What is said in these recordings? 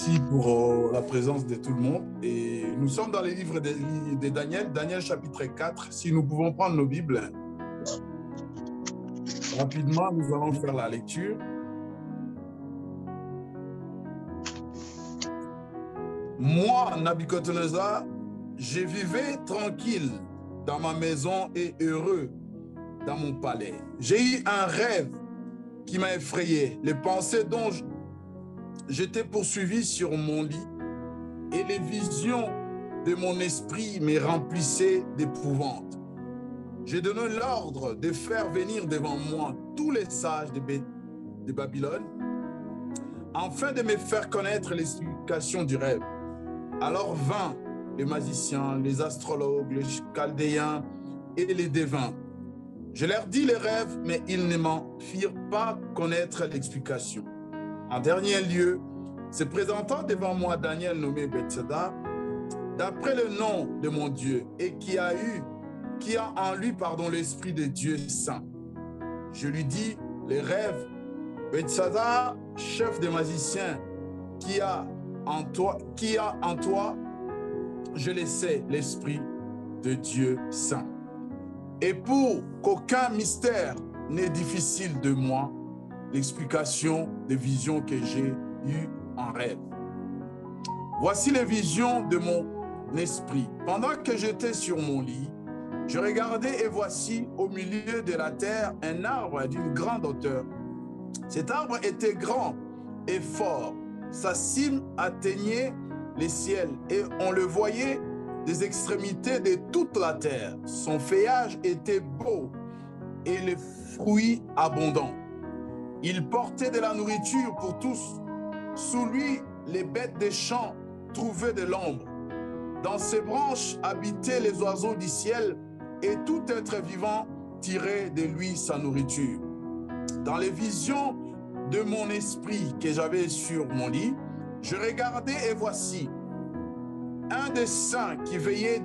Merci pour la présence de tout le monde. Et nous sommes dans les livres de Daniel, Daniel chapitre 4. Si nous pouvons prendre nos Bibles, rapidement, nous allons faire la lecture. Moi, Nabuchodonosor, je vivais tranquille dans ma maison et heureux dans mon palais. J'ai eu un rêve qui m'a effrayé, les pensées dont j'étais poursuivi sur mon lit et les visions de mon esprit me remplissaient d'épouvante. J'ai donné l'ordre de faire venir devant moi tous les sages de Babylone afin de me faire connaître l'explication du rêve. Alors vinrent les magiciens, les astrologues, les chaldéens et les devins. Je leur dis les rêves, mais ils ne m'en firent pas connaître l'explication. En dernier lieu, se présentant devant moi Daniel nommé Belteshazzar, d'après le nom de mon Dieu, et qui a en lui l'esprit de Dieu saint. Je lui dis les rêves, Belteshazzar, chef des magiciens, qui a en toi, je le sais, l'esprit de Dieu saint. Et pour qu'aucun mystère n'est difficile de moi, l'explication des visions que j'ai eues en rêve. Voici les visions de mon esprit. Pendant que j'étais sur mon lit, je regardais et voici au milieu de la terre un arbre d'une grande hauteur. Cet arbre était grand et fort. Sa cime atteignait les ciels et on le voyait des extrémités de toute la terre. Son feuillage était beau et les fruits abondants. Il portait de la nourriture pour tous. Sous lui, les bêtes des champs trouvaient de l'ombre. Dans ses branches habitaient les oiseaux du ciel et tout être vivant tirait de lui sa nourriture. Dans les visions de mon esprit que j'avais sur mon lit, je regardais et voici un des saints qui veille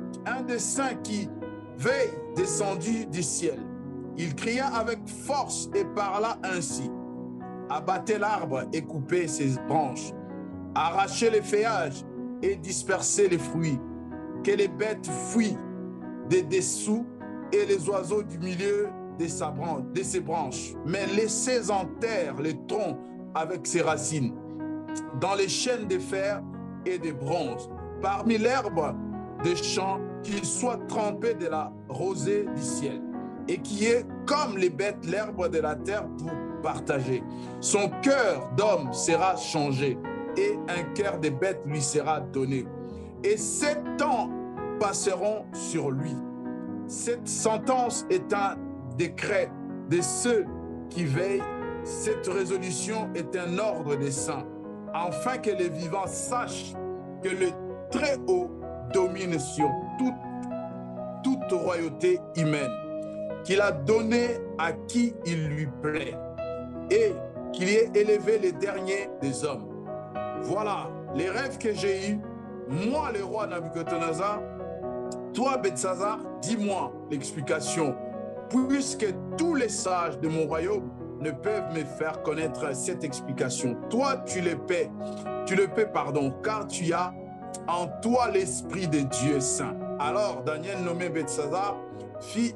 descendu du ciel. Il cria avec force et parla ainsi: abattez l'arbre et coupez ses branches, arrachez les feuillages et dispersez les fruits, que les bêtes fuient des dessous et les oiseaux du milieu de ses branches, mais laissez en terre les troncs avec ses racines, dans les chaînes de fer et de bronze, parmi l'herbe des champs, qu'il soit trempé de la rosée du ciel, et qui est comme les bêtes l'herbe de la terre pour partager. Son cœur d'homme sera changé, et un cœur de bête lui sera donné. Et 7 ans passeront sur lui. Cette sentence est un décret de ceux qui veillent. Cette résolution est un ordre des saints, afin que les vivants sachent que le Très-Haut domine sur toute royauté humaine, qu'il a donné à qui il lui plaît, et qu'il y ait élevé les derniers des hommes. Voilà les rêves que j'ai eus, moi le roi Nabuchodonosor. Toi, Belteshazzar, dis-moi l'explication, puisque tous les sages de mon royaume ne peuvent me faire connaître cette explication. Toi, tu le paies, car tu as en toi l'esprit de Dieu saint. Alors, Daniel nommé Belteshazzar fit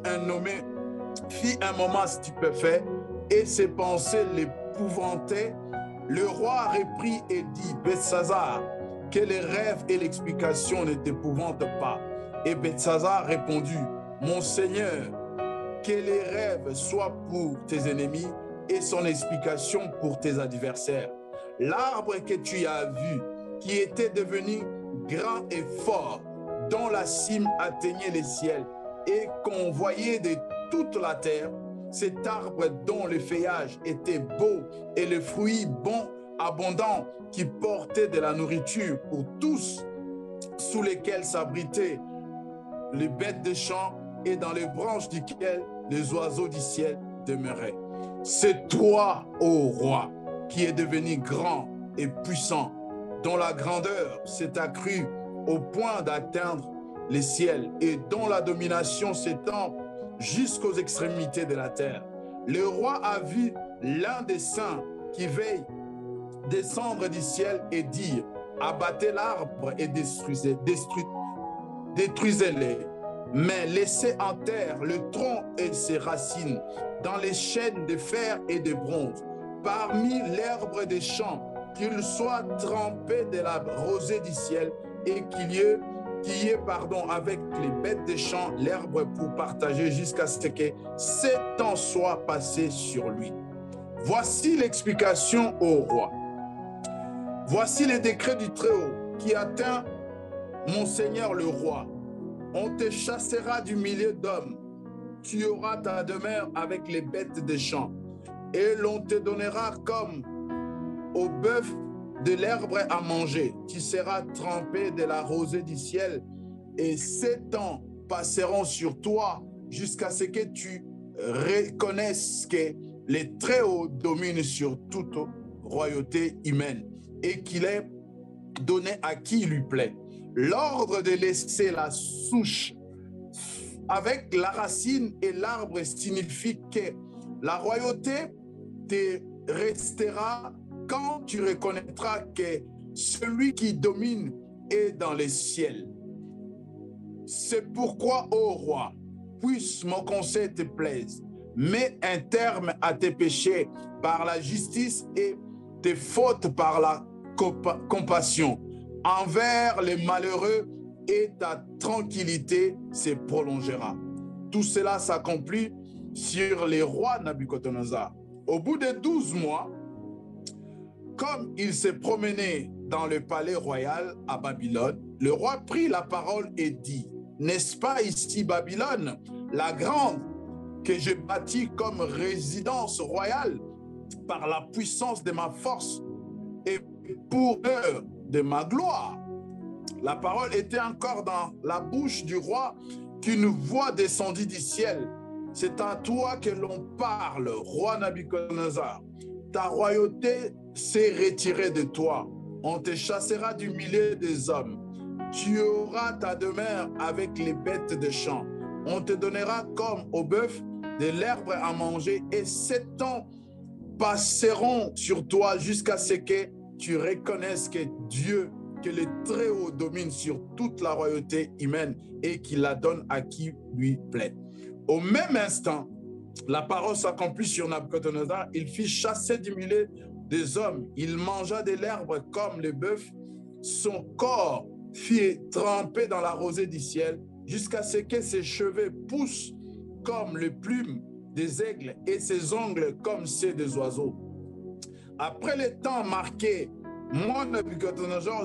un moment stupéfait et ses pensées l'épouvantaient. Le roi reprit et dit: Belteshazzar, que les rêves et l'explication ne t'épouvantent pas. Et Belteshazzar répondit: mon Seigneur, que les rêves soient pour tes ennemis et son explication pour tes adversaires. L'arbre que tu as vu, qui était devenu grand et fort, dont la cime atteignait les ciels et qu'on voyait de toute la terre, cet arbre dont le feuillage était beau et le fruit bon, abondant, qui portait de la nourriture pour tous, sous lesquels s'abritaient les bêtes des champs et dans les branches duquel les oiseaux du ciel demeuraient. C'est toi, ô roi, qui es devenu grand et puissant, dont la grandeur s'est accrue au point d'atteindre les ciels et dont la domination s'étend jusqu'aux extrémités de la terre. Le roi a vu l'un des saints qui veille descendre du ciel et dire, abattez l'arbre et détruisez-les, mais laissez en terre le tronc et ses racines, dans les chaînes de fer et de bronze, parmi l'herbe des champs, qu'il soit trempé de la rosée du ciel et qu'il y ait avec les bêtes des champs l'herbe pour partager jusqu'à ce que 7 ans soient passés sur lui. Voici l'explication au roi. Voici les décrets du Très-Haut qui atteint mon Seigneur le roi. On te chassera du milieu d'hommes. Tu auras ta demeure avec les bêtes des champs. Et l'on te donnera comme au bœuf de l'herbe à manger. Tu seras trempé de la rosée du ciel. Et 7 ans passeront sur toi jusqu'à ce que tu reconnaisses que le Très-Haut domine sur toute royauté humaine et qu'il est donné à qui il lui plaît. L'ordre de laisser la souche avec la racine et l'arbre signifie que la royauté te restera quand tu reconnaîtras que celui qui domine est dans les ciels. C'est pourquoi, ô roi, puisse mon conseil te plaise, mets un terme à tes péchés par la justice et tes fautes par la compassion envers les malheureux, et ta tranquillité se prolongera. Tout cela s'accomplit sur les rois Nabuchodonosor. Au bout de 12 mois, comme il s'est promené dans le palais royal à Babylone, le roi prit la parole et dit, n'est-ce pas ici Babylone, la grande, que j'ai bâtie comme résidence royale par la puissance de ma force et pour l'heure de ma gloire? La parole était encore dans la bouche du roi qu'une voix descendit du ciel. C'est à toi que l'on parle, roi Nabuchodonosor. Ta royauté s'est retirée de toi. On te chassera du milieu des hommes. Tu auras ta demeure avec les bêtes de champ. On te donnera comme au bœuf de l'herbe à manger, et 7 ans passeront sur toi jusqu'à ce que tu reconnaisses que Dieu, que le Très-Haut domine sur toute la royauté humaine et qu'il la donne à qui lui plaît. Au même instant, la parole s'accomplit sur Nabuchodonosor. Il fit chasser du milieu des hommes. Il mangea de l'herbe comme le bœuf. Son corps fit tremper dans la rosée du ciel jusqu'à ce que ses cheveux poussent comme les plumes des aigles et ses ongles comme ceux des oiseaux. Après le temps marqué, moi, Nabuchodonosor,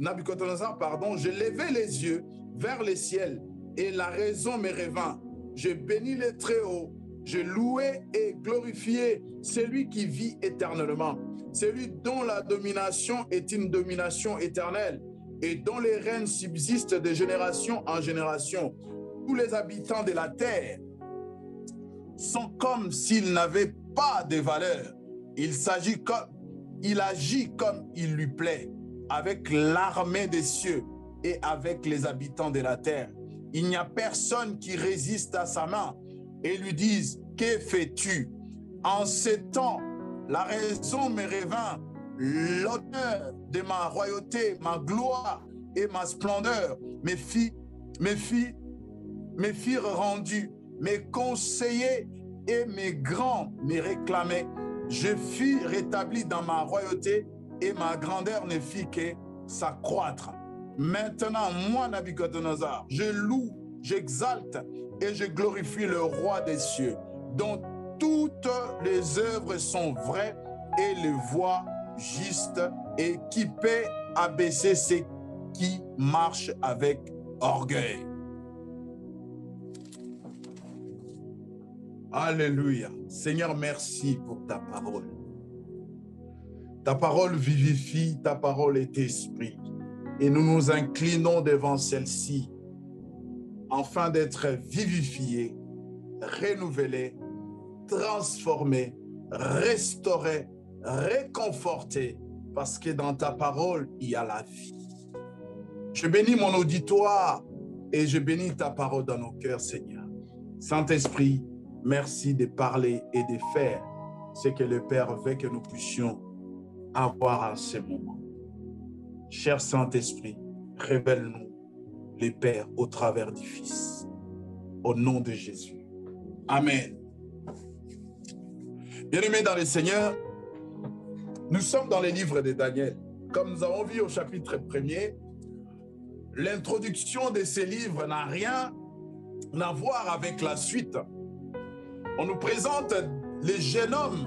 je levai les yeux vers le ciel et la raison me revint. Je bénis le Très-Haut, je louai et glorifiai celui qui vit éternellement, celui dont la domination est une domination éternelle et dont les règnes subsistent de génération en génération. Tous les habitants de la terre sont comme s'ils n'avaient pas de valeur. Il agit comme il lui plaît, avec l'armée des cieux et avec les habitants de la terre. Il n'y a personne qui résiste à sa main et lui dise, que fais-tu? En ces temps, la raison me revint, l'honneur de ma royauté, ma gloire et ma splendeur me firent rendu, mes conseillers et mes grands me réclamaient. Je fus rétabli dans ma royauté et ma grandeur ne fit que s'accroître. Maintenant, moi, Nabuchodonosor, je loue, j'exalte et je glorifie le roi des cieux, dont toutes les œuvres sont vraies et les voies justes, et qui peut abaisser ceux qui marchent avec orgueil. Alléluia. Seigneur, merci pour ta parole. Ta parole vivifie, ta parole est esprit. Et nous nous inclinons devant celle-ci, afin d'être vivifiés, renouvelés, transformés, restaurés, réconfortés, parce que dans ta parole, il y a la vie. Je bénis mon auditoire et je bénis ta parole dans nos cœurs, Seigneur. Saint-Esprit, merci de parler et de faire ce que le Père veut que nous puissions avoir en ce moment. Cher Saint-Esprit, révèle-nous les Pères au travers du Fils. Au nom de Jésus. Amen. Bien-aimés dans le Seigneur, nous sommes dans les livres de Daniel. Comme nous avons vu au chapitre 1er, l'introduction de ces livres n'a rien à voir avec la suite. On nous présente les jeunes hommes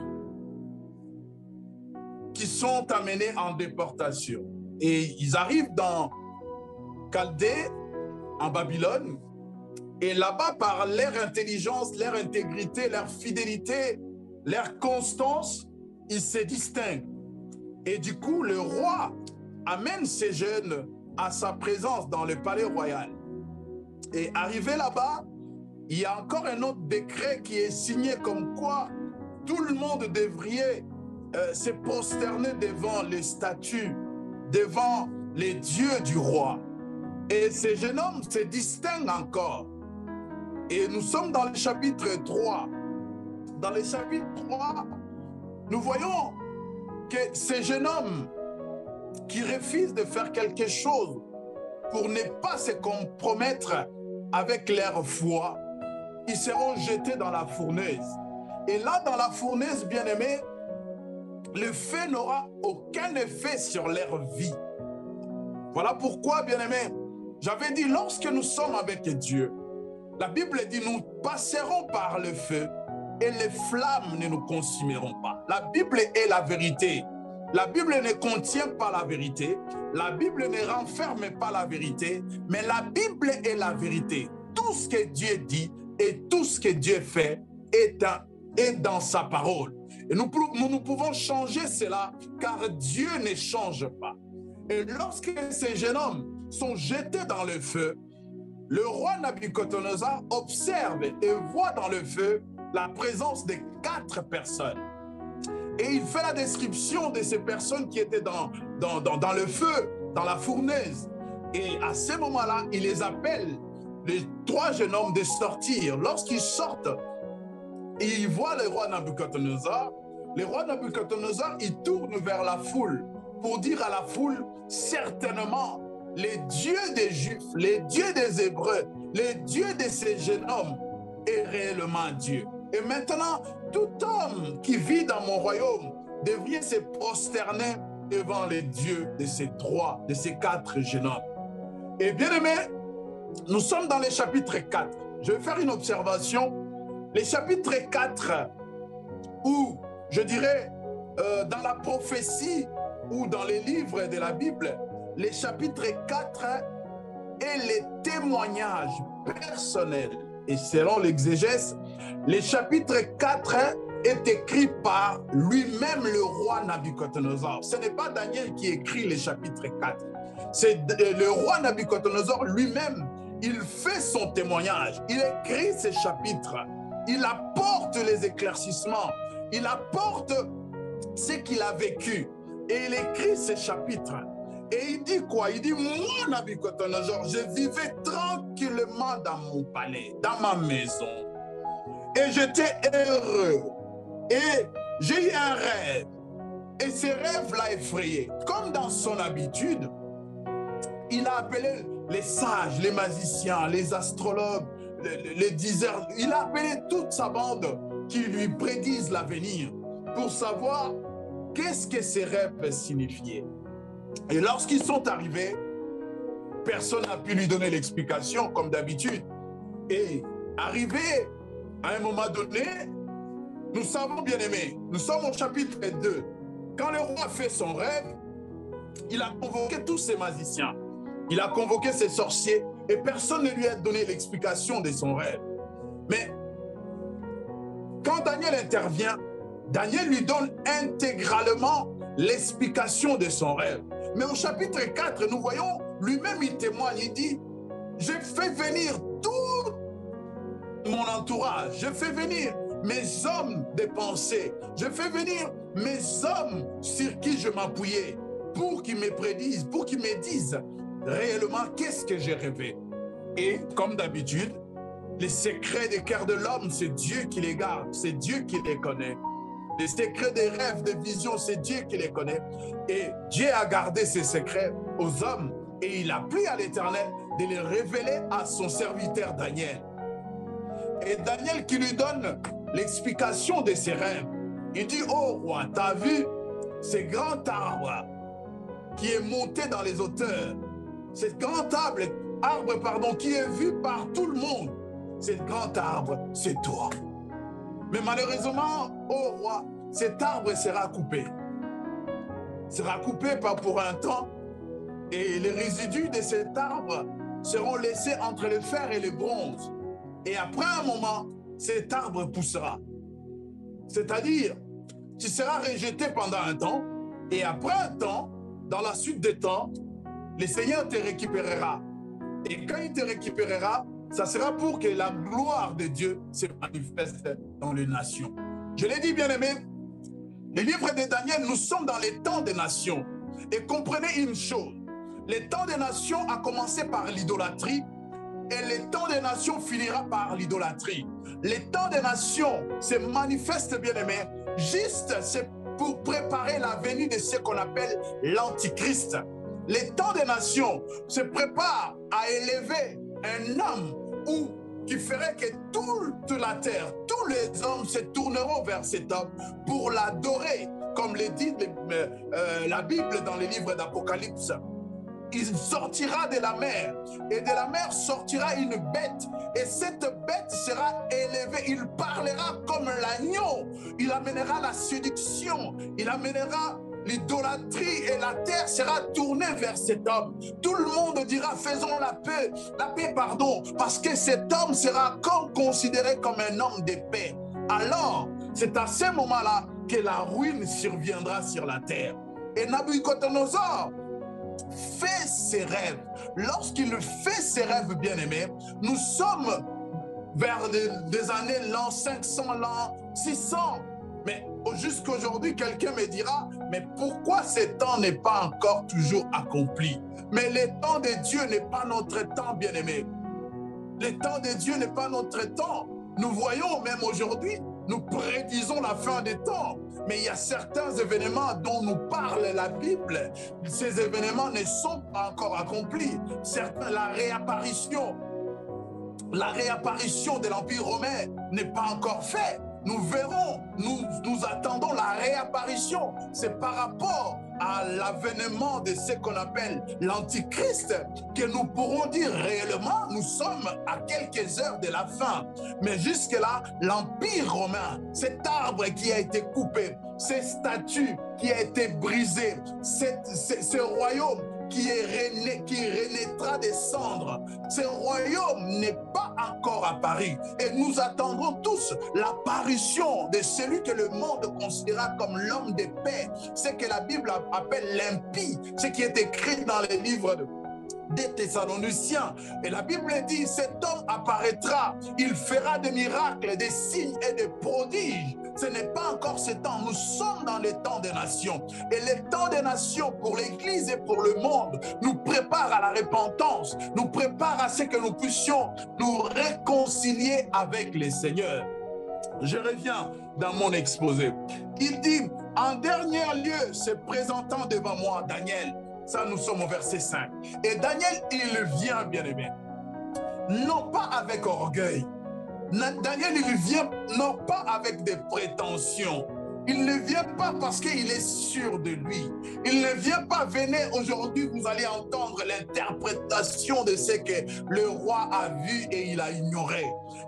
qui sont amenés en déportation. Et ils arrivent dans Chaldée, en Babylone, et là-bas, par leur intelligence, leur intégrité, leur fidélité, leur constance, ils se distinguent. Et du coup, le roi amène ces jeunes à sa présence dans le palais royal. Et arrivé là-bas, il y a encore un autre décret qui est signé comme quoi tout le monde devrait se prosterner devant les statues, devant les dieux du roi. Et ces jeunes hommes se distinguent encore. Et nous sommes dans le chapitre 3. Dans le chapitre 3, nous voyons que ces jeunes hommes qui refusent de faire quelque chose pour ne pas se compromettre avec leur foi, ils seront jetés dans la fournaise. Et là, dans la fournaise, bien-aimés, le feu n'aura aucun effet sur leur vie. Voilà pourquoi, bien-aimés, j'avais dit, lorsque nous sommes avec Dieu, la Bible dit, nous passerons par le feu et les flammes ne nous consumeront pas. La Bible est la vérité. La Bible ne contient pas la vérité. La Bible ne renferme pas la vérité. Mais la Bible est la vérité. Tout ce que Dieu dit et tout ce que Dieu fait est dans sa parole. Et nous pouvons changer cela car Dieu ne change pas. Et lorsque ces jeunes hommes sont jetés dans le feu, le roi Nabuchodonosor observe et voit dans le feu la présence de 4 personnes. Et il fait la description de ces personnes qui étaient dans le feu, dans la fournaise. Et à ce moment-là, il les appelle, les 3 jeunes hommes, de sortir. Lorsqu'ils sortent, et ils voient le roi Nabuchodonosor, il tourne vers la foule pour dire à la foule, certainement, les dieux des Juifs, les dieux des Hébreux, les dieux de ces jeunes hommes est réellement Dieu. Et maintenant, tout homme qui vit dans mon royaume devrait se prosterner devant les dieux de ces 4 jeunes hommes. Et bien aimé, nous sommes dans le chapitre 4. Je vais faire une observation. Le chapitre 4, où je dirais dans la prophétie ou dans les livres de la Bible, le chapitre 4 est le témoignage personnel. Et selon l'exégèse, le chapitre 4 est écrit par lui-même le roi Nabuchodonosor. Ce n'est pas Daniel qui écrit le chapitre 4. C'est le roi Nabuchodonosor lui-même. Il fait son témoignage. Il écrit ce chapitre. Il apporte les éclaircissements. Il apporte ce qu'il a vécu. Et il écrit ce chapitre. Et il dit quoi? Il dit, moi, Nabuchodonosor, je vivais tranquillement dans mon palais, dans ma maison. Et j'étais heureux. Et j'ai eu un rêve. Et ce rêve l'a effrayé. Comme dans son habitude, il a appelé les sages, les magiciens, les astrologues, les diseurs. Il a appelé toute sa bande qui lui prédisent l'avenir pour savoir qu'est-ce que ces rêves signifiaient. Et lorsqu'ils sont arrivés, personne n'a pu lui donner l'explication comme d'habitude. Et arrivé à un moment donné, nous savons, bien aimés, nous sommes au chapitre 2. Quand le roi fait son rêve, il a convoqué tous ses magiciens. Il a convoqué ses sorciers et personne ne lui a donné l'explication de son rêve. Mais quand Daniel intervient, Daniel lui donne intégralement l'explication de son rêve. Mais au chapitre 4, nous voyons, lui-même il témoigne, il dit, je fais venir tout mon entourage, je fais venir mes hommes de pensée, je fais venir mes hommes sur qui je m'appuyais pour qu'ils me prédisent, pour qu'ils me disent réellement qu'est-ce que j'ai rêvé. Et comme d'habitude, les secrets des cœurs de l'homme, c'est Dieu qui les garde, c'est Dieu qui les connaît. Les secrets des rêves, des visions, c'est Dieu qui les connaît. Et Dieu a gardé ses secrets aux hommes et il a pris à l'Éternel de les révéler à son serviteur Daniel. Et Daniel qui lui donne l'explication de ses rêves. Il dit, oh roi, tu as vu ce grand arbre qui est monté dans les hauteurs. Ce grand arbre, qui est vu par tout le monde. Ce grand arbre, c'est toi. Mais malheureusement, oh roi, cet arbre sera coupé. Sera coupé pour un temps et les résidus de cet arbre seront laissés entre le fer et le bronze. Et après un moment, cet arbre poussera. C'est-à-dire, tu seras rejeté pendant un temps et après un temps, dans la suite des temps, le Seigneur te récupérera. Et quand il te récupérera, ça sera pour que la gloire de Dieu se manifeste dans les nations. Je l'ai dit, bien-aimés, le livre de Daniel, nous sommes dans les temps des nations. Et comprenez une chose, le temps des nations a commencé par l'idolâtrie et le temps des nations finira par l'idolâtrie. Le temps des nations se manifeste, bien-aimés, juste c'est pour préparer la venue de ce qu'on appelle l'Antichrist. Le temps des nations se prépare à élever un homme qui ferait que toute la terre, tous les hommes se tourneront vers cet homme pour l'adorer, comme le dit la Bible dans les livres d'Apocalypse. Il sortira de la mer et de la mer sortira une bête et cette bête sera élevée, il parlera comme l'agneau, il amènera la séduction, il amènera l'idolâtrie et la terre sera tournée vers cet homme. Tout le monde dira faisons la paix, parce que cet homme sera considéré comme un homme de paix. Alors, c'est à ce moment-là que la ruine surviendra sur la terre. Et Nabucodonosor fait ses rêves. Lorsqu'il fait ses rêves, bien-aimés, nous sommes vers des années l'an 500, l'an 600. Mais jusqu'aujourd'hui, quelqu'un me dira, mais pourquoi ce temps n'est pas encore toujours accompli? Mais le temps de Dieu n'est pas notre temps, bien-aimé. Le temps de Dieu n'est pas notre temps. Nous voyons même aujourd'hui, nous prédisons la fin des temps. Mais il y a certains événements dont nous parle la Bible. Ces événements ne sont pas encore accomplis. Certains, la réapparition de l'Empire romain n'est pas encore faite. Nous verrons, nous attendons la réapparition. C'est par rapport à l'avènement de ce qu'on appelle l'Antichrist que nous pourrons dire réellement nous sommes à quelques heures de la fin. Mais jusque-là, l'Empire romain, cet arbre qui a été coupé, ces statues qui a été brisées, ce royaume qui renaîtra des cendres. Ce royaume n'est pas encore apparu. Et nous attendrons tous l'apparition de celui que le monde considéra comme l'homme de paix. Ce que la Bible appelle l'impie. Ce qui est écrit dans les livres des Thessaloniciens. Et la Bible dit, cet homme apparaîtra, il fera des miracles, des signes et des prodiges. Ce n'est pas encore ce temps, nous sommes dans les temps des nations. Et les temps des nations pour l'Église et pour le monde nous prépare à la repentance, nous prépare à ce que nous puissions nous réconcilier avec le Seigneur. Je reviens dans mon exposé. Il dit, en dernier lieu, se présentant devant moi, Daniel. Ça, nous sommes au verset 5. Et Daniel, il vient, bien-aimé, non pas avec orgueil. Daniel, il vient non pas avec des prétentions. Il ne vient pas parce qu'il est sûr de lui. Il ne vient pas, venez aujourd'hui, vous allez entendre l'interprétation de ce que le roi a vu et il a ignoré.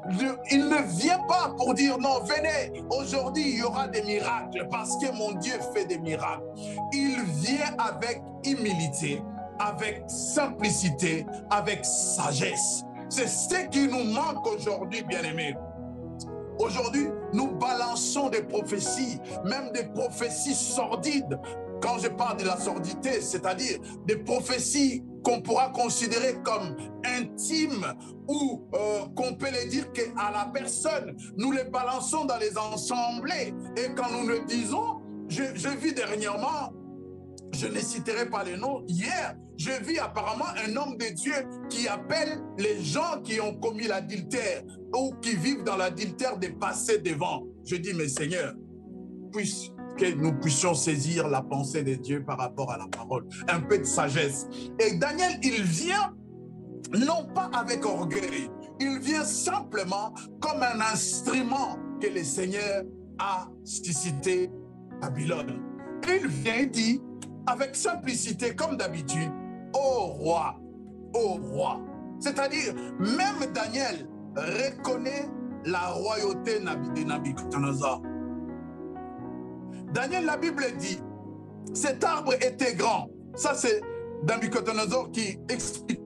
Il ne vient pas pour dire non, venez, aujourd'hui il y aura des miracles parce que mon Dieu fait des miracles. Il vient avec humilité, avec simplicité, avec sagesse. C'est ce qui nous manque aujourd'hui, bien-aimés. Aujourd'hui, nous balançons des prophéties, même des prophéties sordides. Quand je parle de la sordité, c'est-à-dire des prophéties qu'on pourra considérer comme intimes ou qu'on peut les dire à la personne. Nous les balançons dans les assemblées. Et quand nous le disons, je vis dernièrement, je ne citerai pas les noms, hier, je vis apparemment un homme de Dieu qui appelle les gens qui ont commis l'adultère ou qui vivent dans l'adultère de passer devant. Je dis, mais Seigneur, nous puissions saisir la pensée de Dieu par rapport à la parole. Un peu de sagesse. Et Daniel, il vient non pas avec orgueil, il vient simplement comme un instrument que le Seigneur a suscité à Babylone. Il vient dit avec simplicité, comme d'habitude, ô roi, ô roi. C'est-à-dire, même Daniel reconnaît la royauté de Nabuchodonosor. Daniel, la Bible dit, cet arbre était grand. Ça, c'est Nabuchodonosor qui explique,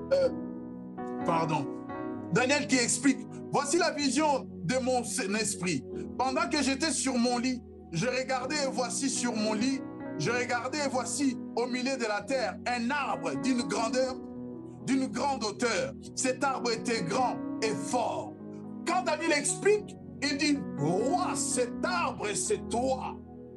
Daniel qui explique, voici la vision de mon esprit. Pendant que j'étais sur mon lit, je regardais et voici sur mon lit, je regardais et voici au milieu de la terre un arbre d'une grande hauteur. Cet arbre était grand et fort. Quand Daniel explique, il dit, roi, cet arbre, c'est toi.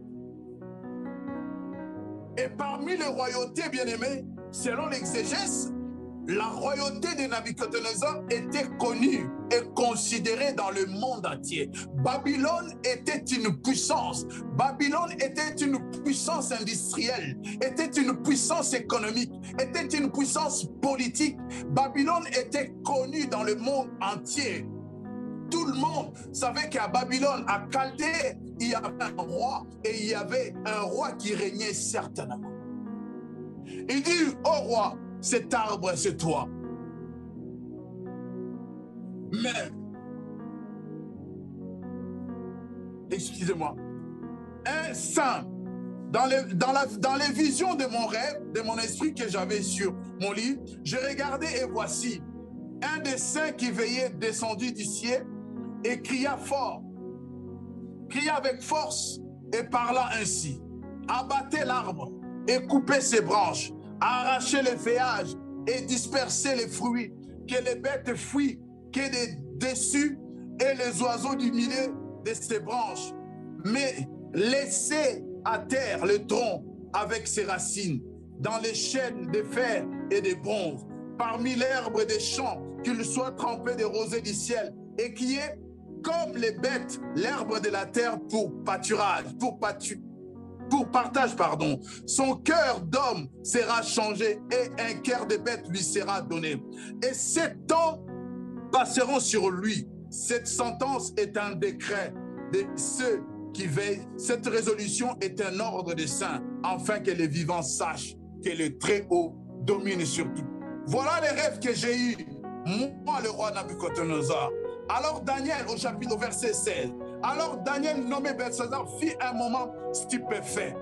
Et parmi les royautés bien-aimées, selon l'exégèse, la royauté de Nabuchodonosor était connue et considérée dans le monde entier. Babylone était une puissance. Babylone était une puissance industrielle, était une puissance économique, était une puissance politique. Babylone était connue dans le monde entier. Tout le monde savait qu'à Babylone, à Chaldée, il y avait un roi et il y avait un roi qui régnait certainement. Il dit, ô roi, cet arbre, c'est toi. Mais, excusez-moi, un saint, dans les visions de mon rêve, de mon esprit que j'avais sur mon lit, je regardais et voici, un des saints qui veillait descendu du ciel et cria fort, cria avec force et parla ainsi, abattez l'arbre et coupez ses branches, arrachez les feuillages et dispersez les fruits, que les bêtes fuient, que les dessus et les oiseaux du milieu de ses branches, mais laissez à terre le tronc avec ses racines, dans les chaînes de fer et de bronze, parmi l'herbe des champs, qu'il soit trempé de rosée du ciel, et qui est comme les bêtes, l'herbe de la terre pour pâturage, pour partage, pardon. Son cœur d'homme sera changé et un cœur de bête lui sera donné. Et 7 ans passeront sur lui. Cette sentence est un décret de ceux qui veillent. Cette résolution est un ordre des saints, afin que les vivants sachent que le Très-Haut domine sur tout. Voilà les rêves que j'ai eus, moi le roi Nabuchodonosor. Alors Daniel, au verset 16, alors Daniel, nommé Belshazzar, fit un moment stupéfait.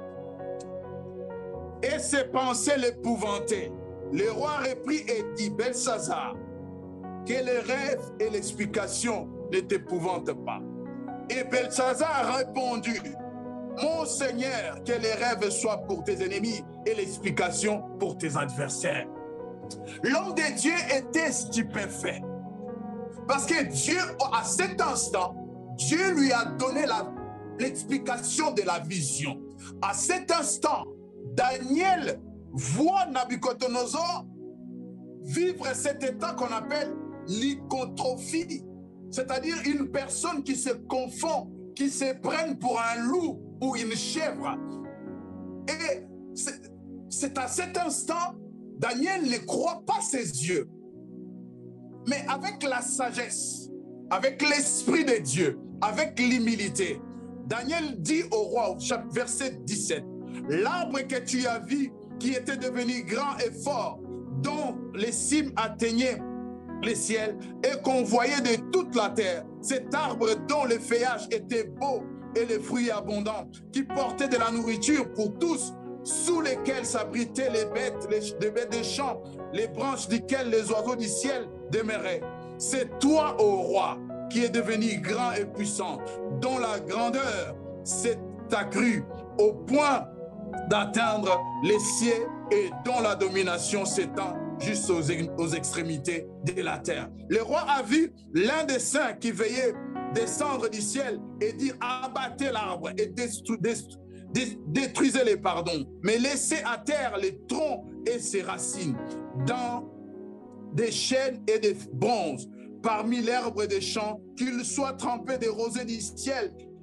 Et ses pensées l'épouvantaient. Le roi reprit et dit, Belshazzar, que les rêves et l'explication ne t'épouvantent pas. Et Belshazzar a répondu, mon Seigneur, que les rêves soient pour tes ennemis et l'explication pour tes adversaires. L'homme de Dieu était stupéfait. Parce que Dieu, à cet instant, Dieu lui a donné l'explication de la vision. À cet instant, Daniel voit Nabuchodonosor vivre cet état qu'on appelle lycanthropie. C'est-à-dire une personne qui se confond, qui se prenne pour un loup ou une chèvre. Et c'est à cet instant, Daniel ne croit pas ses yeux. Mais avec la sagesse, avec l'esprit de Dieu, avec l'humilité, Daniel dit au roi, verset 17, l'arbre que tu as vu, qui était devenu grand et fort, dont les cimes atteignaient les ciels et qu'on voyait de toute la terre, cet arbre dont le feuillage était beau et les fruits abondants, qui portait de la nourriture pour tous, sous lesquels s'abritaient les bêtes des champs, les branches desquelles les oiseaux du ciel demeuraient. C'est toi, ô roi, qui est devenu grand et puissant, dont la grandeur s'est accrue au point d'atteindre les cieux et dont la domination s'étend jusqu'aux extrémités de la terre. Le roi a vu l'un des saints qui veillait descendre du ciel et dire, abattez l'arbre et détruisez-les, pardon, mais laissez à terre les troncs et ses racines dans des chênes et des bronzes, parmi l'herbe des champs, qu'il soit trempé des rosées du ciel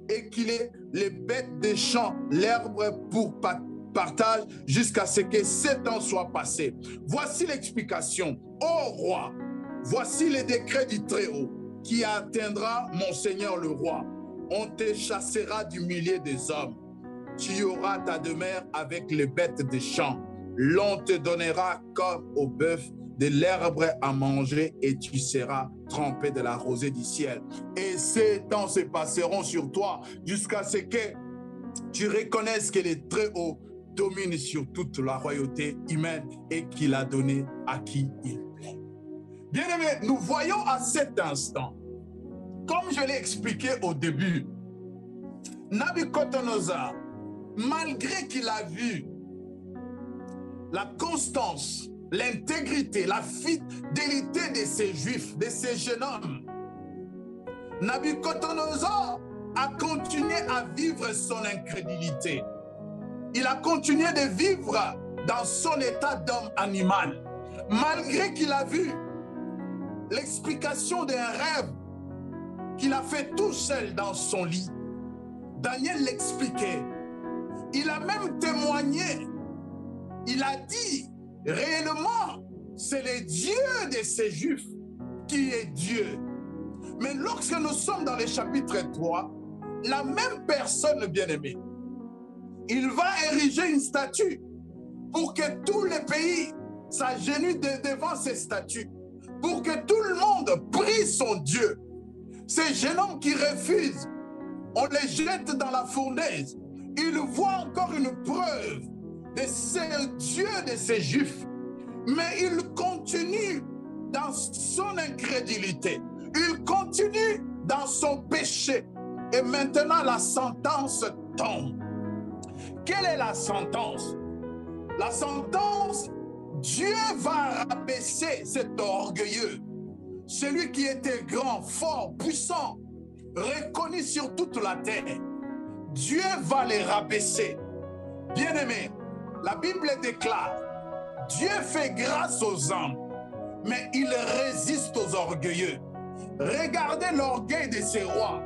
et qu'il ait les bêtes des champs, l'herbe pour partage, jusqu'à ce que 7 ans soient passés. Voici l'explication. Ô roi, voici les décrets du Très-Haut qui atteindra mon Seigneur le roi. On te chassera du milieu des hommes. Tu auras ta demeure avec les bêtes des champs. L'on te donnera comme au bœuf de l'herbe à manger et tu seras trempé de la rosée du ciel. Et ces temps se passeront sur toi jusqu'à ce que tu reconnaisses que le Très-Haut domine sur toute la royauté humaine et qu'il a donné à qui il plaît. Bien-aimés, nous voyons à cet instant, comme je l'ai expliqué au début, Nabuchodonosor, malgré qu'il a vu la constance, l'intégrité, la fidélité de ces Juifs, de ces jeunes hommes, Nabuchodonosor a continué à vivre son incrédulité. Il a continué de vivre dans son état d'homme animal, malgré qu'il a vu l'explication d'un rêve qu'il a fait tout seul dans son lit. Daniel l'expliquait. Il a même témoigné. Il a dit, réellement, c'est le Dieu de ces Juifs qui est Dieu. Mais lorsque nous sommes dans le chapitre 3, la même personne, bien-aimée, il va ériger une statue pour que tous les pays s'agenouillent devant ces statues, pour que tout le monde prie son Dieu. Ces jeunes hommes qui refusent, on les jette dans la fournaise. Ils voient encore une preuve de ce Dieu de ces Juifs. Mais il continue dans son incrédulité. Il continue dans son péché. Et maintenant, la sentence tombe. Quelle est la sentence? La sentence, Dieu va rabaisser cet orgueilleux, celui qui était grand, fort, puissant, reconnu sur toute la terre. Dieu va les rabaisser. Bien-aimés, la Bible déclare, Dieu fait grâce aux hommes, mais il résiste aux orgueilleux. Regardez l'orgueil de ces rois.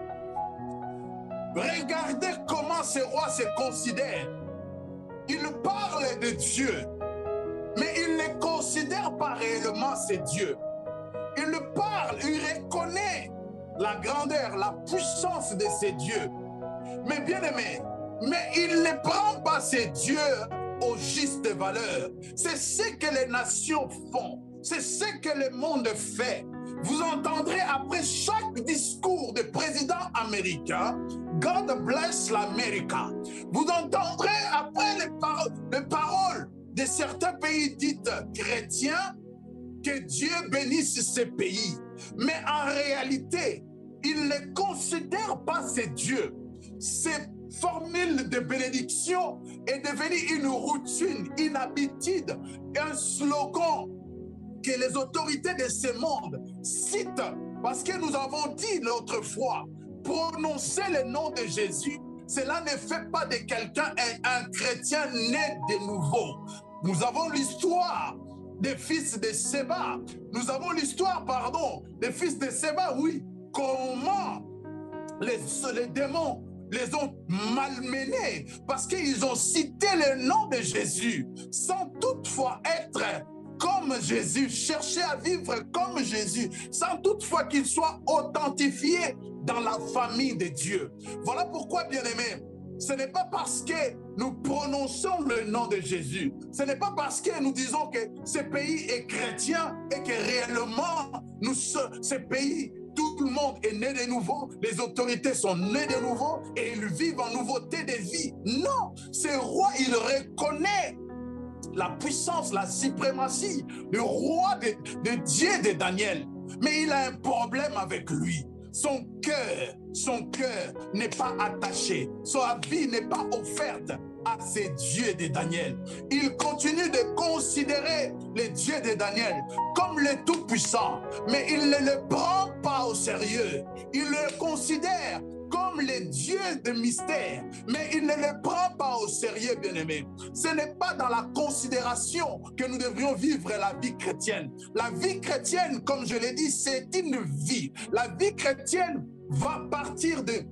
Regardez comment ces rois se considèrent. Ils parlent de Dieu, mais ils ne considèrent pas réellement ces dieux. Ils parlent, ils reconnaissent la grandeur, la puissance de ces dieux. Mais bien aimé, mais ils ne prennent pas ces dieux au juste valeur. C'est ce que les nations font. C'est ce que le monde fait. Vous entendrez après chaque discours de président américain, God bless l'Amérique. Vous entendrez après les paroles de certains pays dits chrétiens, que Dieu bénisse ces pays. Mais en réalité, ils ne considèrent pas ces dieux. Ces formules de bénédiction est devenue une routine, une habitude, un slogan que les autorités de ce monde citent, parce que nous avons dit l'autre fois, prononcer le nom de Jésus, cela ne fait pas de quelqu'un un chrétien né de nouveau. Nous avons l'histoire des fils de Séba. Nous avons l'histoire, pardon, des fils de Séba, oui. Comment les démons les ont malmenés parce qu'ils ont cité le nom de Jésus sans toutefois être comme Jésus, chercher à vivre comme Jésus, sans toutefois qu'il soit authentifié dans la famille de Dieu. Voilà pourquoi, bien-aimés, ce n'est pas parce que nous prononçons le nom de Jésus, ce n'est pas parce que nous disons que ce pays est chrétien et que réellement, ce pays, tout le monde est né de nouveau, les autorités sont nées de nouveau et ils vivent en nouveauté de vie. Non, ce roi, il reconnaît la puissance, la suprématie, le roi de Dieu de Daniel. Mais il a un problème avec lui. Son cœur n'est pas attaché. Sa vie n'est pas offerte à ces dieux de Daniel. Il continue de considérer les dieux de Daniel comme le Tout-Puissant, mais il ne le prend pas au sérieux. Il le considère comme les dieux de mystère, mais il ne le prend pas au sérieux, bien-aimé. Ce n'est pas dans la considération que nous devrions vivre la vie chrétienne. La vie chrétienne, comme je l'ai dit, c'est une vie. La vie chrétienne va partir de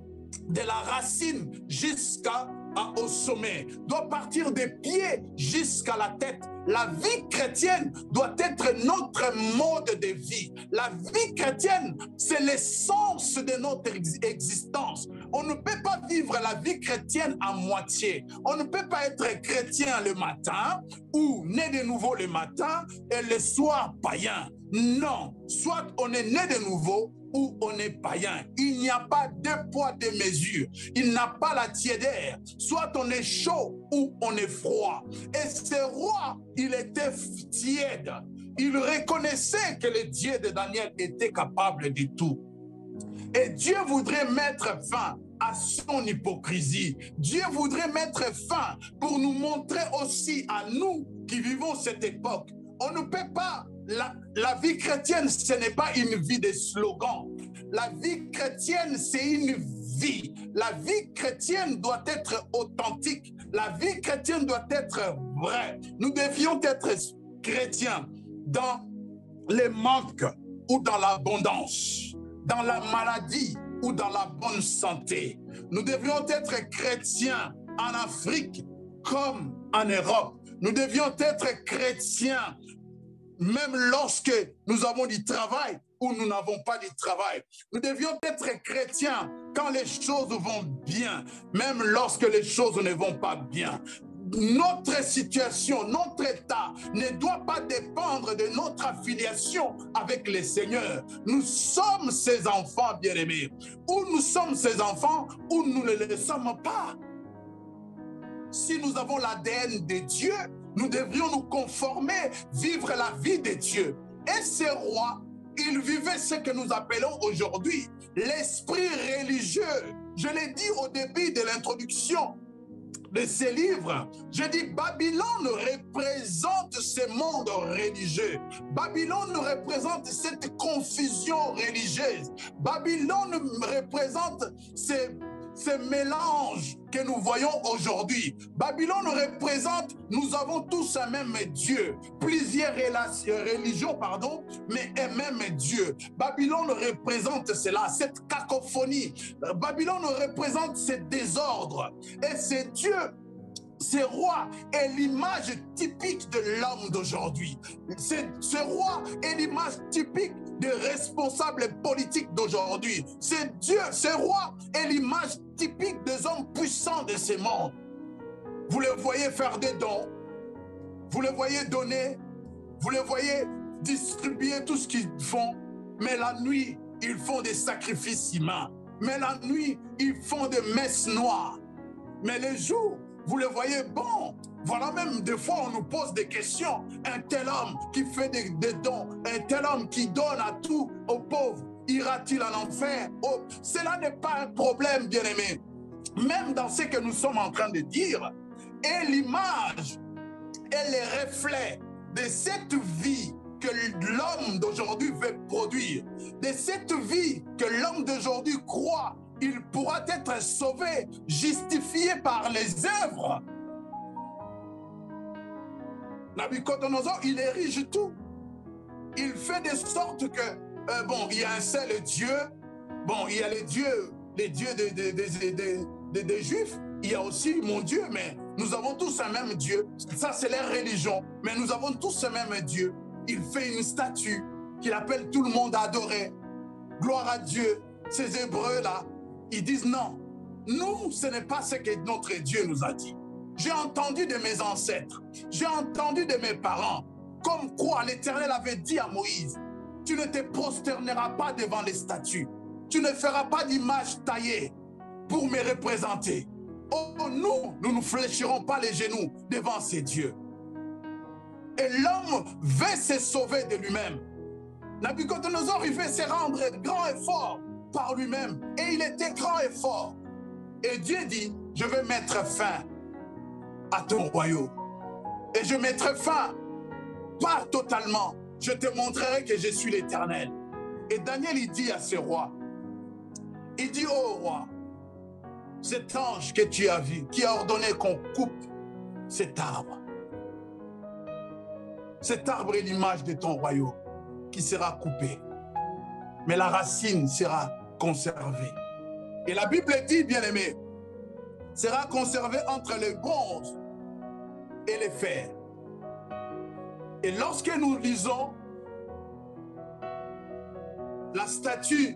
de la racine jusqu'au sommet, doit partir des pieds jusqu'à la tête. La vie chrétienne doit être notre mode de vie. La vie chrétienne, c'est l'essence de notre existence. On ne peut pas vivre la vie chrétienne à moitié. On ne peut pas être chrétien le matin ou né de nouveau le matin et le soir païen. Non, soit on est né de nouveau ou on est païen. Il n'y a pas deux poids, deux mesures. Il n'a pas la tiédeur. Soit on est chaud ou on est froid. Et ce roi, il était tiède. Il reconnaissait que le Dieu de Daniel était capable de tout. Et Dieu voudrait mettre fin à son hypocrisie. Dieu voudrait mettre fin pour nous montrer aussi à nous qui vivons cette époque. On ne peut pas, la vie chrétienne, ce n'est pas une vie de slogans. La vie chrétienne, c'est une vie. La vie chrétienne doit être authentique. La vie chrétienne doit être vraie. Nous devions être chrétiens dans les manques ou dans l'abondance, dans la maladie ou dans la bonne santé. Nous devions être chrétiens en Afrique comme en Europe. Nous devions être chrétiens même lorsque nous avons du travail ou nous n'avons pas du travail. Nous devions être chrétiens quand les choses vont bien, même lorsque les choses ne vont pas bien. Notre situation, notre état ne doit pas dépendre de notre affiliation avec le Seigneur. Nous sommes ses enfants bien-aimés. Ou nous sommes ses enfants, ou nous ne le sommes pas. Si nous avons l'ADN de Dieu, nous devrions nous conformer, vivre la vie de Dieu. Et ces rois, ils vivaient ce que nous appelons aujourd'hui l'esprit religieux. Je l'ai dit au début de l'introduction de ces livres. Je dis Babylone représente ce monde religieux. Babylone représente cette confusion religieuse. Babylone représente ce mélange que nous voyons aujourd'hui. Babylone représente, nous avons tous un même Dieu, plusieurs religions, mais un même Dieu. Babylone représente cela, cette cacophonie. Babylone représente ce désordre. Et c'est Dieu, ce roi est l'image typique de l'homme d'aujourd'hui. Ce roi est l'image typique des responsables politiques d'aujourd'hui. C'est Dieu, ce roi est l'image typique des hommes puissants de ce monde. Vous les voyez faire des dons, vous les voyez donner, vous les voyez distribuer tout ce qu'ils font, mais la nuit, ils font des sacrifices humains. Mais la nuit, ils font des messes noires. Mais le jour, vous le voyez, bon, voilà, même des fois on nous pose des questions. Un tel homme qui fait des dons, un tel homme qui donne à tout aux pauvres, ira-t-il en enfer? Oh, cela n'est pas un problème, bien-aimé. Même dans ce que nous sommes en train de dire, et l'image et les reflets de cette vie que l'homme d'aujourd'hui veut produire, de cette vie que l'homme d'aujourd'hui croit, il pourra être sauvé, justifié par les œuvres. Nabucodonosor, il érige tout. Il fait de sorte que, bon, il y a un seul Dieu. Bon, il y a les dieux des Juifs. Il y a aussi mon Dieu, mais nous avons tous un même Dieu. Ça, c'est leur religion. Mais nous avons tous un même Dieu. Il fait une statue qu'il appelle tout le monde à adorer. Gloire à Dieu. Ces Hébreux-là, ils disent non. Nous, ce n'est pas ce que notre Dieu nous a dit. J'ai entendu de mes ancêtres, j'ai entendu de mes parents, comme quoi l'Éternel avait dit à Moïse, tu ne te prosterneras pas devant les statues, tu ne feras pas d'image taillée pour me représenter. Oh, nous ne fléchirons pas les genoux devant ces dieux. Et l'homme veut se sauver de lui-même. Nabucodonosor, il veut se rendre grand et fort par lui-même. Et il était grand et fort. Et Dieu dit, je vais mettre fin à ton royaume. Et je mettrai fin, pas totalement. Je te montrerai que je suis l'Éternel. Et Daniel, il dit à ce roi, il dit, oh roi, cet ange que tu as vu, qui a ordonné qu'on coupe cet arbre. Cet arbre est l'image de ton royaume qui sera coupé. Mais la racine sera conservée. Et la Bible dit, bien-aimé, sera conservé entre le bronze et le fer. Et lorsque nous lisons la statue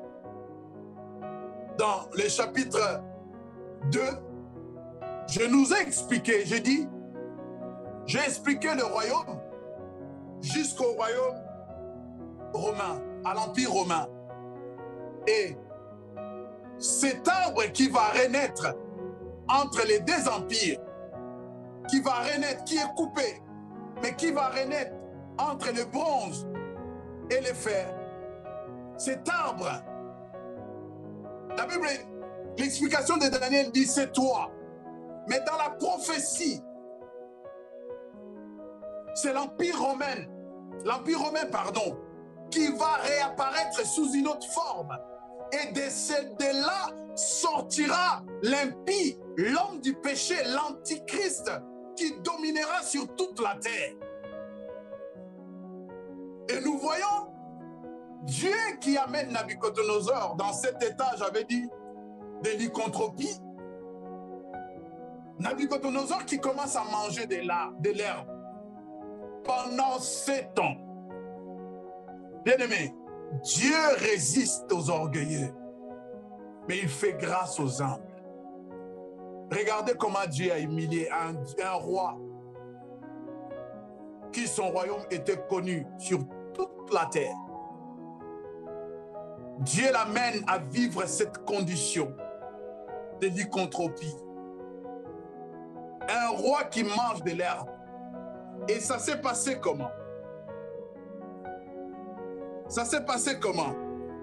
dans le chapitre 2, je nous ai expliqué, j'ai dit, j'ai expliqué le royaume jusqu'au royaume romain, à l'Empire romain. Et cet arbre qui va renaître entre les deux empires, qui va renaître, qui est coupé, mais qui va renaître entre le bronze et le fer, cet arbre, la Bible, l'explication de Daniel dit c'est toi. Mais dans la prophétie, c'est l'Empire romain, qui va réapparaître sous une autre forme. Et de là sortira l'impie, l'homme du péché, l'antichrist, qui dominera sur toute la terre. Et nous voyons Dieu qui amène Nabucodonosor dans cet état, j'avais dit, de lycanthropie. Nabucodonosor qui commence à manger de l'herbe pendant 7 ans. Bien-aimé, Dieu résiste aux orgueilleux, mais il fait grâce aux humbles. Regardez comment Dieu a humilié un roi qui son royaume était connu sur toute la terre. Dieu l'amène à vivre cette condition de lycanthropie. Un roi qui mange de l'herbe. Et ça s'est passé comment? Ça s'est passé comment?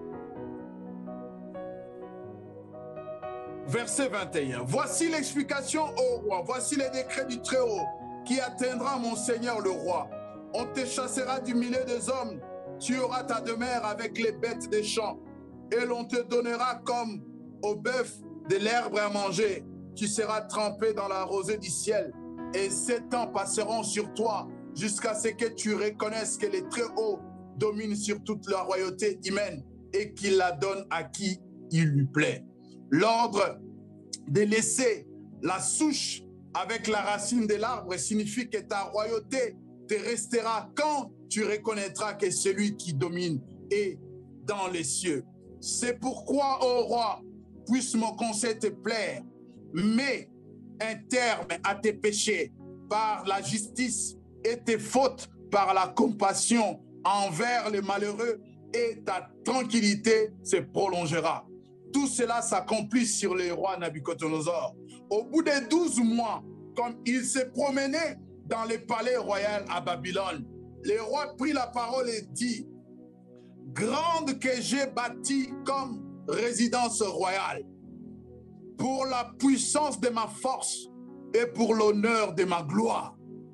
Verset 21. Voici l'explication au roi. Voici les décrets du Très-Haut qui atteindra mon Seigneur le roi. On te chassera du milieu des hommes. Tu auras ta demeure avec les bêtes des champs. Et l'on te donnera comme au bœuf de l'herbe à manger. Tu seras trempé dans la rosée du ciel. Et 7 ans passeront sur toi jusqu'à ce que tu reconnaisses que le Très-Haut domine sur toute la royauté humaine et qu'il la donne à qui il lui plaît. L'ordre de laisser la souche avec la racine de l'arbre signifie que ta royauté te restera quand tu reconnaîtras que celui qui domine est dans les cieux. C'est pourquoi, ô roi, puisse mon conseil te plaire, mets un terme à tes péchés par la justice et tes fautes par la compassion envers les malheureux, et ta tranquillité se prolongera. Tout cela s'accomplit sur le roi Nabucodonosor. Au bout de 12 mois, comme il se promenait dans le palais royal à Babylone, le roi prit la parole et dit: grande que j'ai bâtie comme résidence royale, pour la puissance de ma force et pour l'honneur de ma gloire.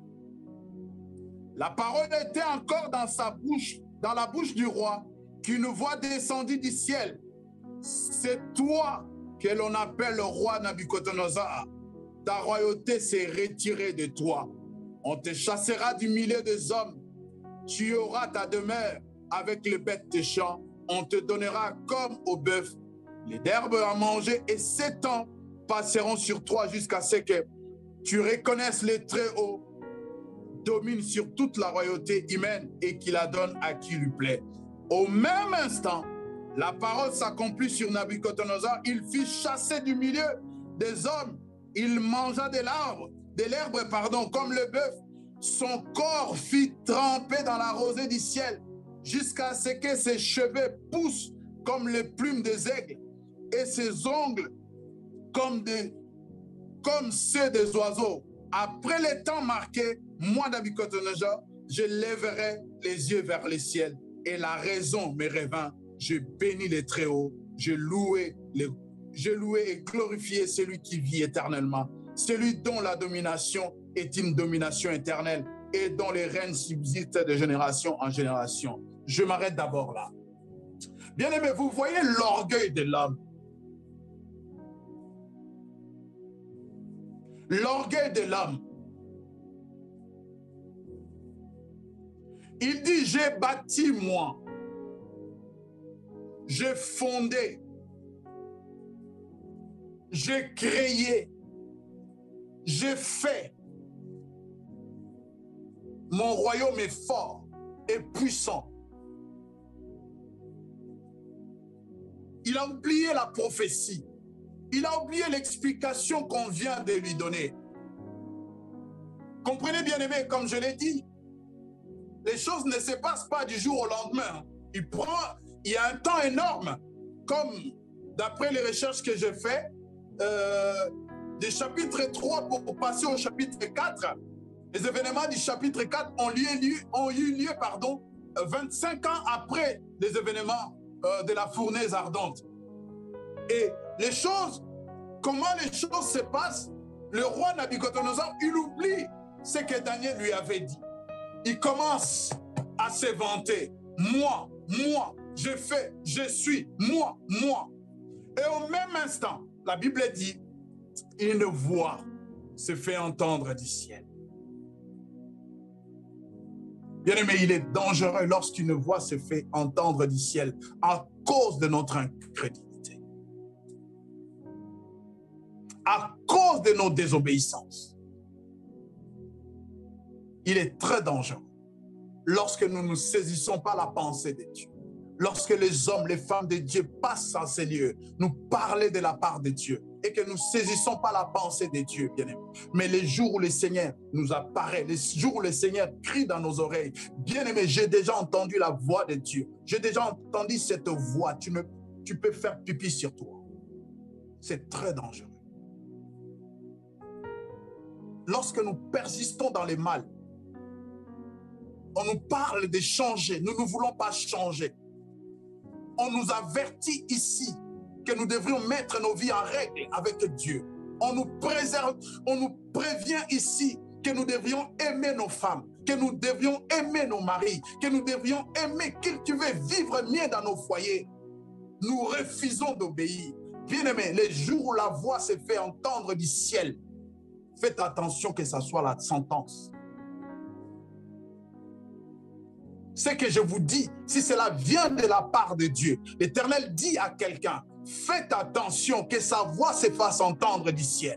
La parole était encore dans sa bouche, dans la bouche du roi, qu'une voix descendit du ciel. C'est toi que l'on appelle le roi Nabucodonosor. Ta royauté s'est retirée de toi. On te chassera du milieu des hommes. Tu auras ta demeure avec les bêtes des champs. On te donnera comme au bœuf les herbes à manger, et 7 ans passeront sur toi jusqu'à ce que tu reconnaisses le Très-Haut domine sur toute la royauté humaine et qu'il la donne à qui lui plaît. Au même instant, la parole s'accomplit sur Nabucodonosor. Il fut chassé du milieu des hommes. Il mangea de l'herbe, comme le bœuf. Son corps fut trempé dans la rosée du ciel jusqu'à ce que ses cheveux poussent comme les plumes des aigles et ses ongles comme ceux des oiseaux. Après les temps marqués, moi, Nabucodonosor, je lèverai les yeux vers le ciel et la raison me revint. Je bénis les Très-Hauts, je louai et glorifiai celui qui vit éternellement, celui dont la domination est une domination éternelle et dont les règnes subsistent de génération en génération. Je m'arrête d'abord là. Bien-aimés, vous voyez l'orgueil de l'homme. L'orgueil de l'homme. Il dit, j'ai bâti moi. J'ai fondé. j'ai créé, j'ai fait. Mon royaume est fort et puissant. Il a oublié la prophétie. Il a oublié l'explication qu'on vient de lui donner. Comprenez bien aimé, comme je l'ai dit, les choses ne se passent pas du jour au lendemain. Il y a un temps énorme, comme d'après les recherches que j'ai faites, du chapitre 3 pour passer au chapitre 4, les événements du chapitre 4 ont eu lieu 25 ans après les événements de la fournaise ardente. Et les choses, comment les choses se passent, le roi Nabuchodonosor, il oublie ce que Daniel lui avait dit. Il commence à se vanter. Moi, je fais, je suis, moi. Et au même instant, la Bible dit, une voix se fait entendre du ciel. Bien aimé, il est dangereux lorsqu'une voix se fait entendre du ciel à cause de notre incrédulité, à cause de nos désobéissances. Il est très dangereux lorsque nous ne saisissons pas la pensée de Dieu. Lorsque les hommes, les femmes de Dieu passent en ces lieux, nous parler de la part de Dieu et que nous ne saisissons pas la pensée de Dieu, bien aimé. Mais les jours où le Seigneur nous apparaît, les jours où le Seigneur crie dans nos oreilles, bien aimé, j'ai déjà entendu la voix de Dieu. J'ai déjà entendu cette voix. Tu peux faire pipi sur toi. C'est très dangereux. Lorsque nous persistons dans le mal, on nous parle de changer. Nous ne voulons pas changer. On nous avertit ici que nous devrions mettre nos vies en règle avec Dieu. On nous prévient ici que nous devrions aimer nos femmes, que nous devrions aimer nos maris, que nous devrions aimer, cultiver, vivre mieux dans nos foyers. Nous refusons d'obéir. Bien-aimés, les jours où la voix se fait entendre du ciel, faites attention que ça soit la sentence. Ce que je vous dis, si cela vient de la part de Dieu, l'Éternel dit à quelqu'un, faites attention que sa voix se fasse entendre du ciel.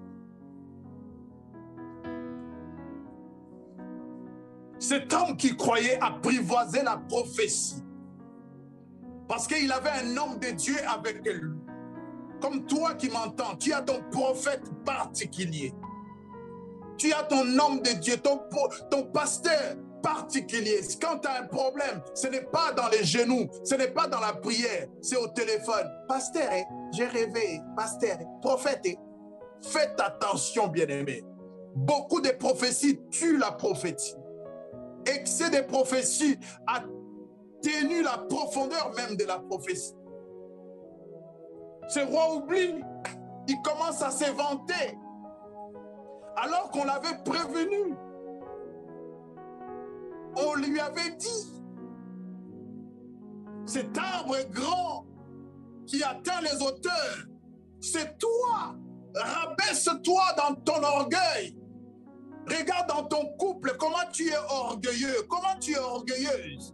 Cet homme qui croyait apprivoiser la prophétie, parce qu'il avait un homme de Dieu avec lui. Comme toi qui m'entends, tu as ton prophète particulier. Tu as ton homme de Dieu, ton pasteur particulier. Quand tu as un problème, ce n'est pas dans les genoux, ce n'est pas dans la prière, c'est au téléphone. Pasteur, j'ai rêvé, pasteur, prophète. Faites attention, bien-aimés. Beaucoup de prophéties tuent la prophétie. Excès de prophéties atténue la profondeur même de la prophétie. Ce roi oublie, il commence à se vanter, alors qu'on l'avait prévenu. On lui avait dit, cet arbre grand qui atteint les hauteurs, c'est toi. Rabaisse-toi dans ton orgueil. Regarde dans ton couple comment tu es orgueilleux, comment tu es orgueilleuse.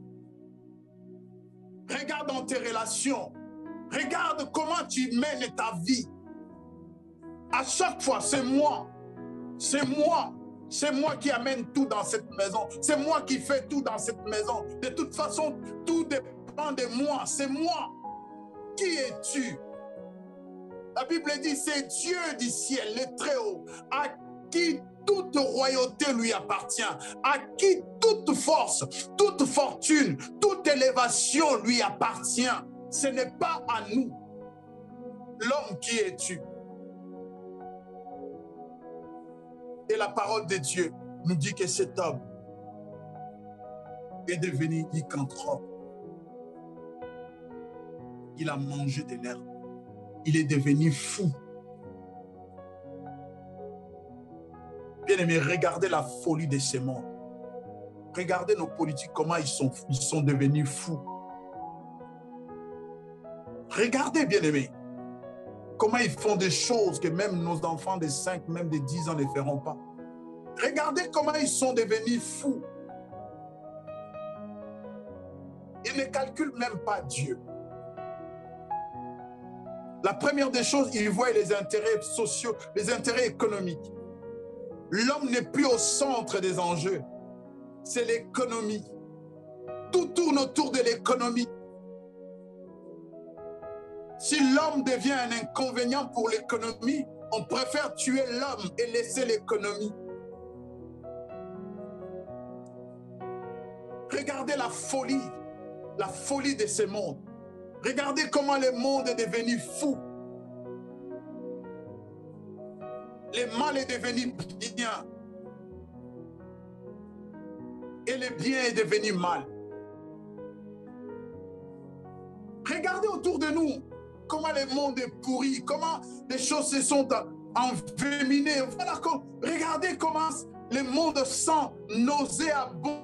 Regarde dans tes relations. Regarde comment tu mènes ta vie. À chaque fois, c'est moi. C'est moi. C'est moi qui amène tout dans cette maison. C'est moi qui fais tout dans cette maison. De toute façon, tout dépend de moi. C'est moi. Qui es-tu? La Bible dit, c'est Dieu du ciel, le Très-Haut, à qui toute royauté lui appartient, à qui toute force, toute fortune, toute élévation lui appartient. Ce n'est pas à nous. L'homme, qui es-tu? Et la parole de Dieu nous dit que cet homme est devenu lycanthrope. Il a mangé de l'herbe. Il est devenu fou. Bien-aimés, regardez la folie de ce monde. Regardez nos politiques, comment ils sont devenus fous. Regardez, bien-aimés, comment ils font des choses que même nos enfants de 5, même de 10 ans ne feront pas. Regardez comment ils sont devenus fous. Ils ne calculent même pas Dieu. La première des choses, il voit les intérêts sociaux, les intérêts économiques. L'homme n'est plus au centre des enjeux. C'est l'économie. Tout tourne autour de l'économie. Si l'homme devient un inconvénient pour l'économie, on préfère tuer l'homme et laisser l'économie. Regardez la folie de ce monde. Regardez comment le monde est devenu fou. Le mal est devenu bien. Et le bien est devenu mal. Regardez autour de nous comment le monde est pourri, comment les choses se sont enveninées. Voilà, regardez comment le monde sent nauséabond.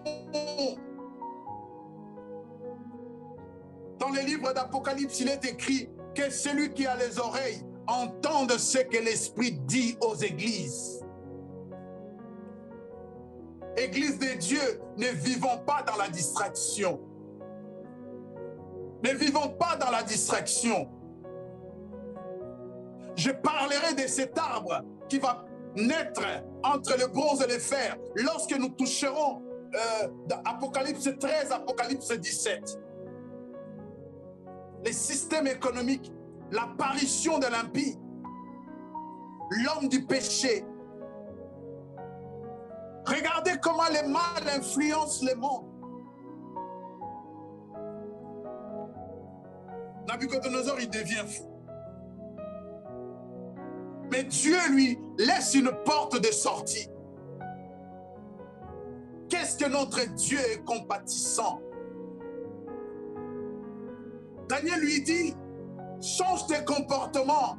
Dans le livre d'Apocalypse, il est écrit que celui qui a les oreilles entende ce que l'Esprit dit aux églises. Église de Dieu, ne vivons pas dans la distraction. Ne vivons pas dans la distraction. Je parlerai de cet arbre qui va naître entre le bronze et le fer lorsque nous toucherons Apocalypse 13, Apocalypse 17. Les systèmes économiques, l'apparition de l'impie, l'homme du péché. Regardez comment le mal influence le monde. Nabucodonosor, il devient fou. Mais Dieu lui laisse une porte de sortie. Qu'est-ce que notre Dieu est compatissant? Daniel lui dit, change tes comportements.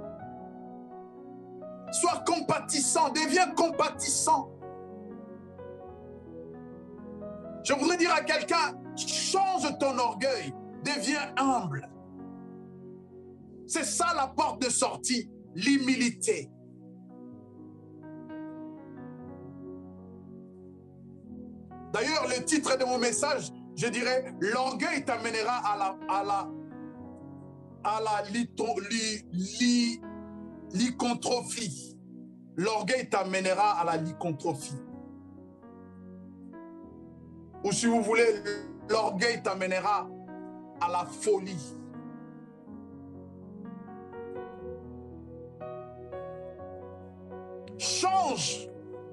Sois compatissant, deviens compatissant. Je voudrais dire à quelqu'un, change ton orgueil, deviens humble. C'est ça la porte de sortie, l'humilité. D'ailleurs, le titre de mon message, je dirais, l'orgueil t'amènera à la lycanthropie. L'orgueil t'amènera à la lycanthropie. Ou si vous voulez, l'orgueil t'amènera à la folie. Change.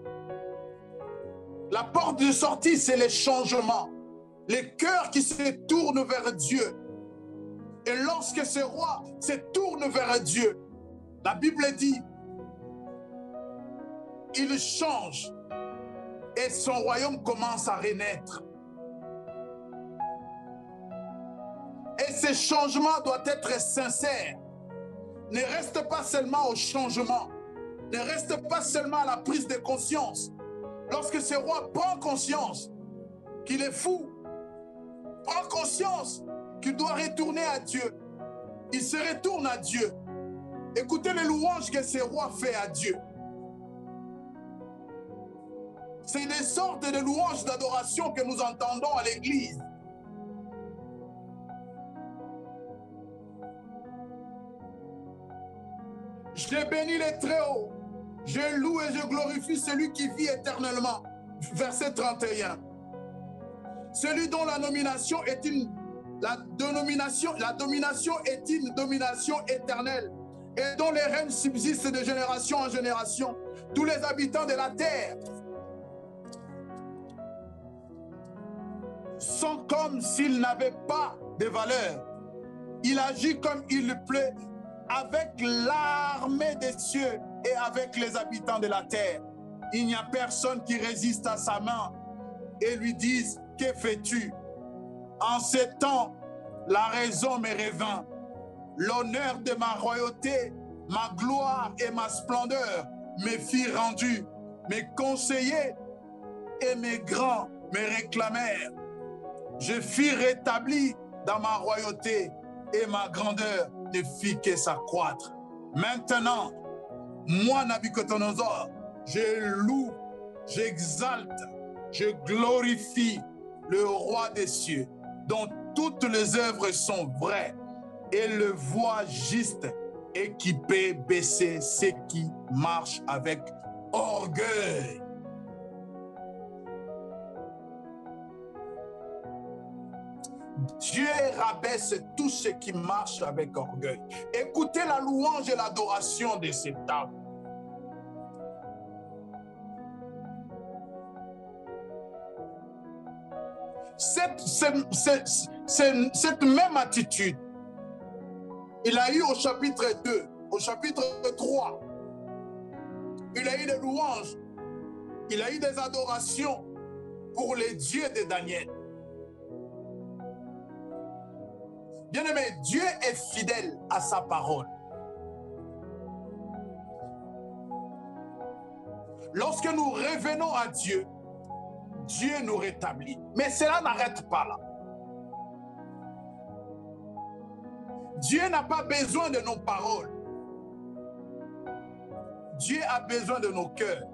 La porte de sortie, c'est les changements. Les cœurs qui se tournent vers Dieu. Et lorsque ce roi se tourne vers Dieu, la Bible dit, il change et son royaume commence à renaître. Et ce changement doit être sincère. Ne reste pas seulement au changement. Ne reste pas seulement à la prise de conscience. Lorsque ce roi prend conscience qu'il est fou, prend conscience qu'il doit retourner à Dieu, il se retourne à Dieu. Écoutez les louanges que ce roi fait à Dieu. C'est des sortes de louanges d'adoration que nous entendons à l'église. Je bénis les Très-Hauts, je loue et je glorifie celui qui vit éternellement. Verset 31. Celui dont la domination est une domination éternelle et dont les règnes subsistent de génération en génération. Tous les habitants de la terre sont comme s'ils n'avaient pas de valeur. Il agit comme il le plaît avec l'armée des cieux et avec les habitants de la terre. Il n'y a personne qui résiste à sa main et lui dise, que fais-tu? En ces temps, la raison me revint. L'honneur de ma royauté, ma gloire et ma splendeur me fit rendu. Mes conseillers et mes grands me réclamèrent. Je fus rétabli dans ma royauté et ma grandeur ne fit que s'accroître. Maintenant, moi, Nabucodonosor, je loue, j'exalte, je glorifie le roi des cieux, dont toutes les œuvres sont vraies. et le voie juste et qui peut baisser ceux qui marchent avec orgueil. Dieu rabaisse tous ceux qui marchent avec orgueil. Écoutez la louange et l'adoration de cet homme. Cette même attitude, il a eu au chapitre 2, au chapitre 3. Il a eu des louanges, il a eu des adorations pour les dieux de Daniel. Bien-aimé, Dieu est fidèle à sa parole. Lorsque nous revenons à Dieu, Dieu nous rétablit. Mais cela n'arrête pas là. Dieu n'a pas besoin de nos paroles. Dieu a besoin de nos cœurs.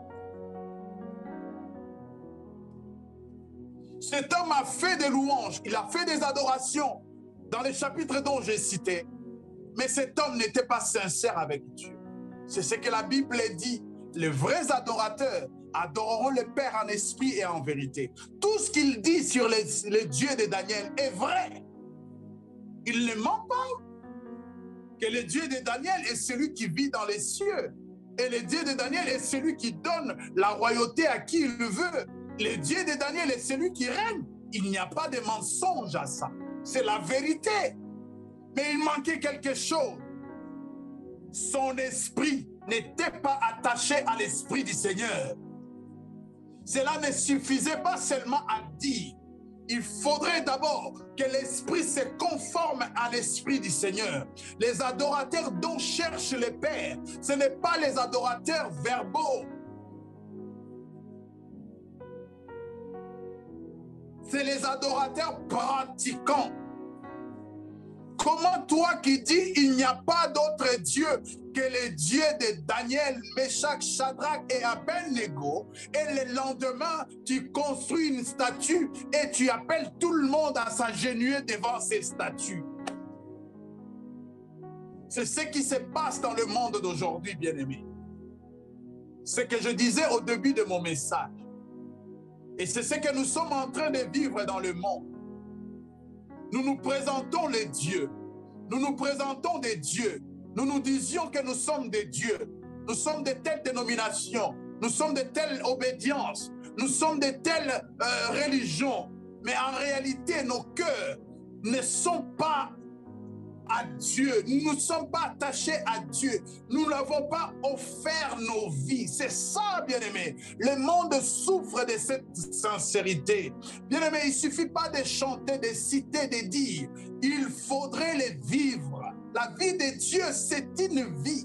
Cet homme a fait des louanges, il a fait des adorations dans les chapitres dont j'ai cité. Mais cet homme n'était pas sincère avec Dieu. C'est ce que la Bible dit. Les vrais adorateurs adoreront le Père en esprit et en vérité. Tout ce qu'il dit sur les dieux de Daniel est vrai. Il ne ment pas. Que le Dieu de Daniel est celui qui vit dans les cieux. Et le Dieu de Daniel est celui qui donne la royauté à qui il le veut. Le Dieu de Daniel est celui qui règne. Il n'y a pas de mensonge à ça. C'est la vérité. Mais il manquait quelque chose. Son esprit n'était pas attaché à l'esprit du Seigneur. Cela ne suffisait pas seulement à dire. Il faudrait d'abord que l'esprit se conforme à l'esprit du Seigneur. Les adorateurs dont cherche le Père, ce n'est pas les adorateurs verbaux. C'est les adorateurs pratiquants. Comment toi qui dis il n'y a pas d'autre Dieu que le Dieu de Daniel, Meshach, Shadrach et Abednego, et le lendemain tu construis une statue et tu appelles tout le monde à s'agenouiller devant ces statues? C'est ce qui se passe dans le monde d'aujourd'hui, bien-aimés. Ce que je disais au début de mon message. Et c'est ce que nous sommes en train de vivre dans le monde. Nous nous présentons les dieux. Nous nous présentons des dieux. Nous nous disions que nous sommes des dieux. Nous sommes de telles dénominations. Nous sommes de telles obédiences. Nous sommes de telles religions. Mais en réalité, nos cœurs ne sont pas à Dieu. Nous ne sommes pas attachés à Dieu. Nous n'avons pas offert nos vies. C'est ça, bien-aimé. Le monde souffre de cette sincérité. Bien-aimé, il ne suffit pas de chanter, de citer, de dire. Il faudrait les vivre. La vie de Dieu, c'est une vie.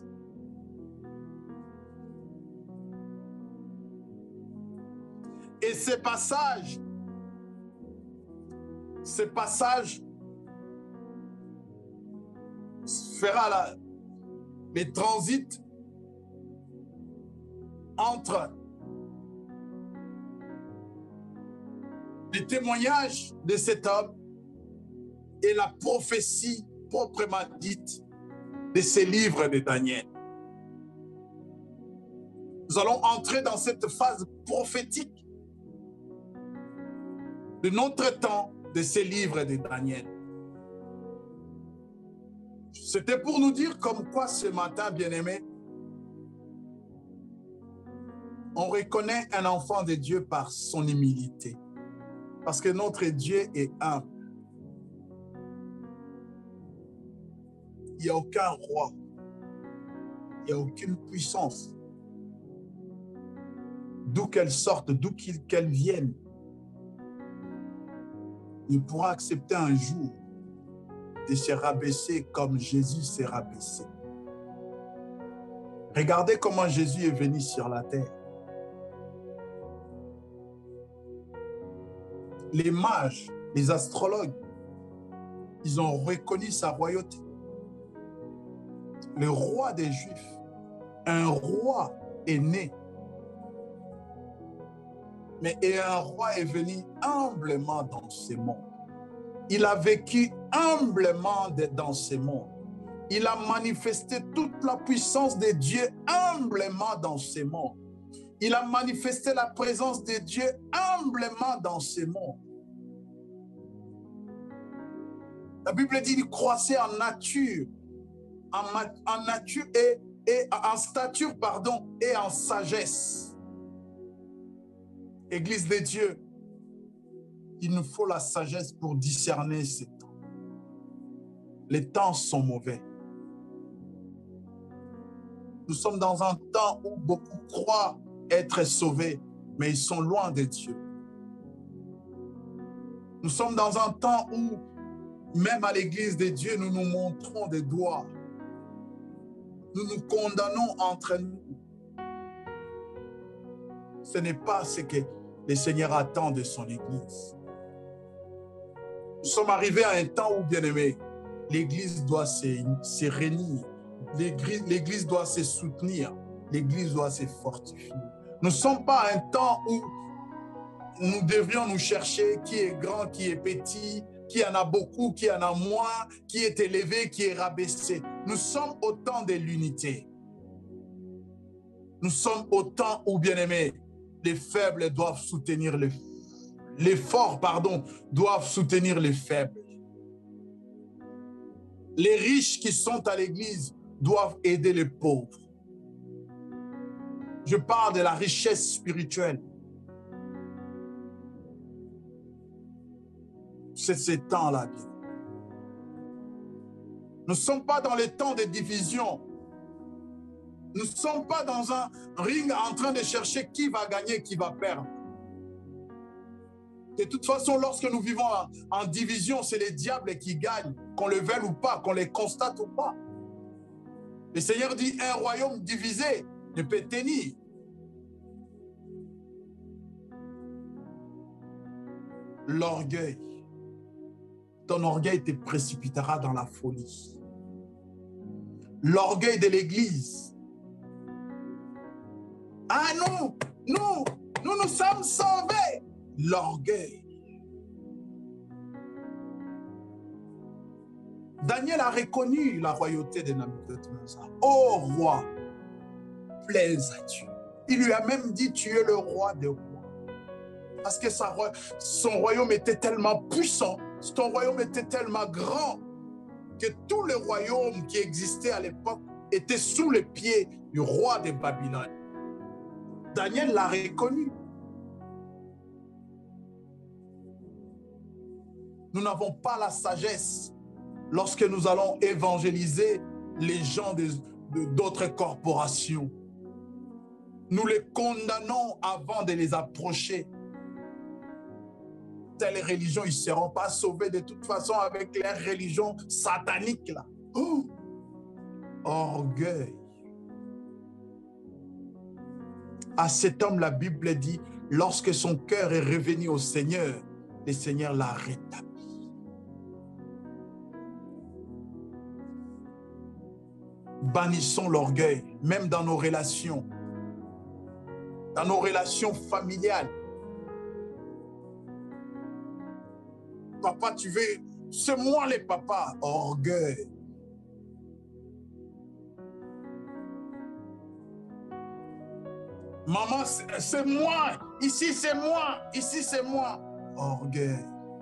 Et ce passage fera le transit entre le témoignage de cet homme et la prophétie proprement dite de ces livres de Daniel. Nous allons entrer dans cette phase prophétique de notre temps de ces livres de Daniel. C'était pour nous dire comme quoi ce matin, bien-aimés, on reconnaît un enfant de Dieu par son humilité. Parce que notre Dieu est humble. Il n'y a aucun roi. Il n'y a aucune puissance. D'où qu'elle sorte, d'où qu'elle vienne. Il pourra accepter un jour de se rabaisser comme Jésus s'est rabaissé. Regardez comment Jésus est venu sur la terre. Les mages, les astrologues, ils ont reconnu sa royauté. Le roi des Juifs, un roi est né. Mais un roi est venu humblement dans ce monde. Il a vécu humblement dans ce monde. Il a manifesté toute la puissance de Dieu humblement dans ce monde. Il a manifesté la présence de Dieu humblement dans ce monde. La Bible dit qu'il croissait en nature, en nature et en stature, pardon, et en sagesse. Église de Dieu, il nous faut la sagesse pour discerner ces temps. Les temps sont mauvais. Nous sommes dans un temps où beaucoup croient être sauvés, mais ils sont loin de Dieu. Nous sommes dans un temps où, même à l'église de Dieu, nous nous montrons des doigts. Nous nous condamnons entre nous. Ce n'est pas ce que le Seigneur attend de son église. Nous sommes arrivés à un temps où, bien-aimés, l'église doit se réunir. L'église doit se soutenir. L'église doit se fortifier. Nous ne sommes pas à un temps où nous devrions nous chercher qui est grand, qui est petit, qui en a beaucoup, qui en a moins, qui est élevé, qui est rabaissé. Nous sommes au temps de l'unité. Nous sommes au temps où, bien-aimés, les faibles doivent soutenir les forts, doivent soutenir les faibles. Les riches qui sont à l'église doivent aider les pauvres. Je parle de la richesse spirituelle. C'est ces temps-là. Nous ne sommes pas dans les temps de division. Nous ne sommes pas dans un ring en train de chercher qui va gagner, qui va perdre. De toute façon, lorsque nous vivons en division, c'est les diables qui gagnent, qu'on le veuille ou pas, qu'on les constate ou pas. Le Seigneur dit, un royaume divisé ne peut tenir. L'orgueil. Ton orgueil te précipitera dans la folie. L'orgueil de l'Église. Ah non, nous sommes sauvés. L'orgueil. Daniel a reconnu la royauté de Nabuchodonosor. Ô roi, plaise à Dieu. Il lui a même dit, tu es le roi des rois. Parce que son royaume était tellement puissant, son royaume était tellement grand, que tous les royaumes qui existaient à l'époque étaient sous les pieds du roi de Babylone. Daniel l'a reconnu. Nous n'avons pas la sagesse lorsque nous allons évangéliser les gens d'autres corporations. Nous les condamnons avant de les approcher. Telles religions, ils ne seront pas sauvés de toute façon avec les religions sataniques là. Oh! Orgueil. À cet homme, la Bible dit, lorsque son cœur est revenu au Seigneur, le Seigneur l'a rétabli. Bannissons l'orgueil, même dans nos relations familiales. Papa, tu veux, c'est moi les papas. Orgueil. Maman, c'est moi. Ici, c'est moi. Ici, c'est moi. Orgueil.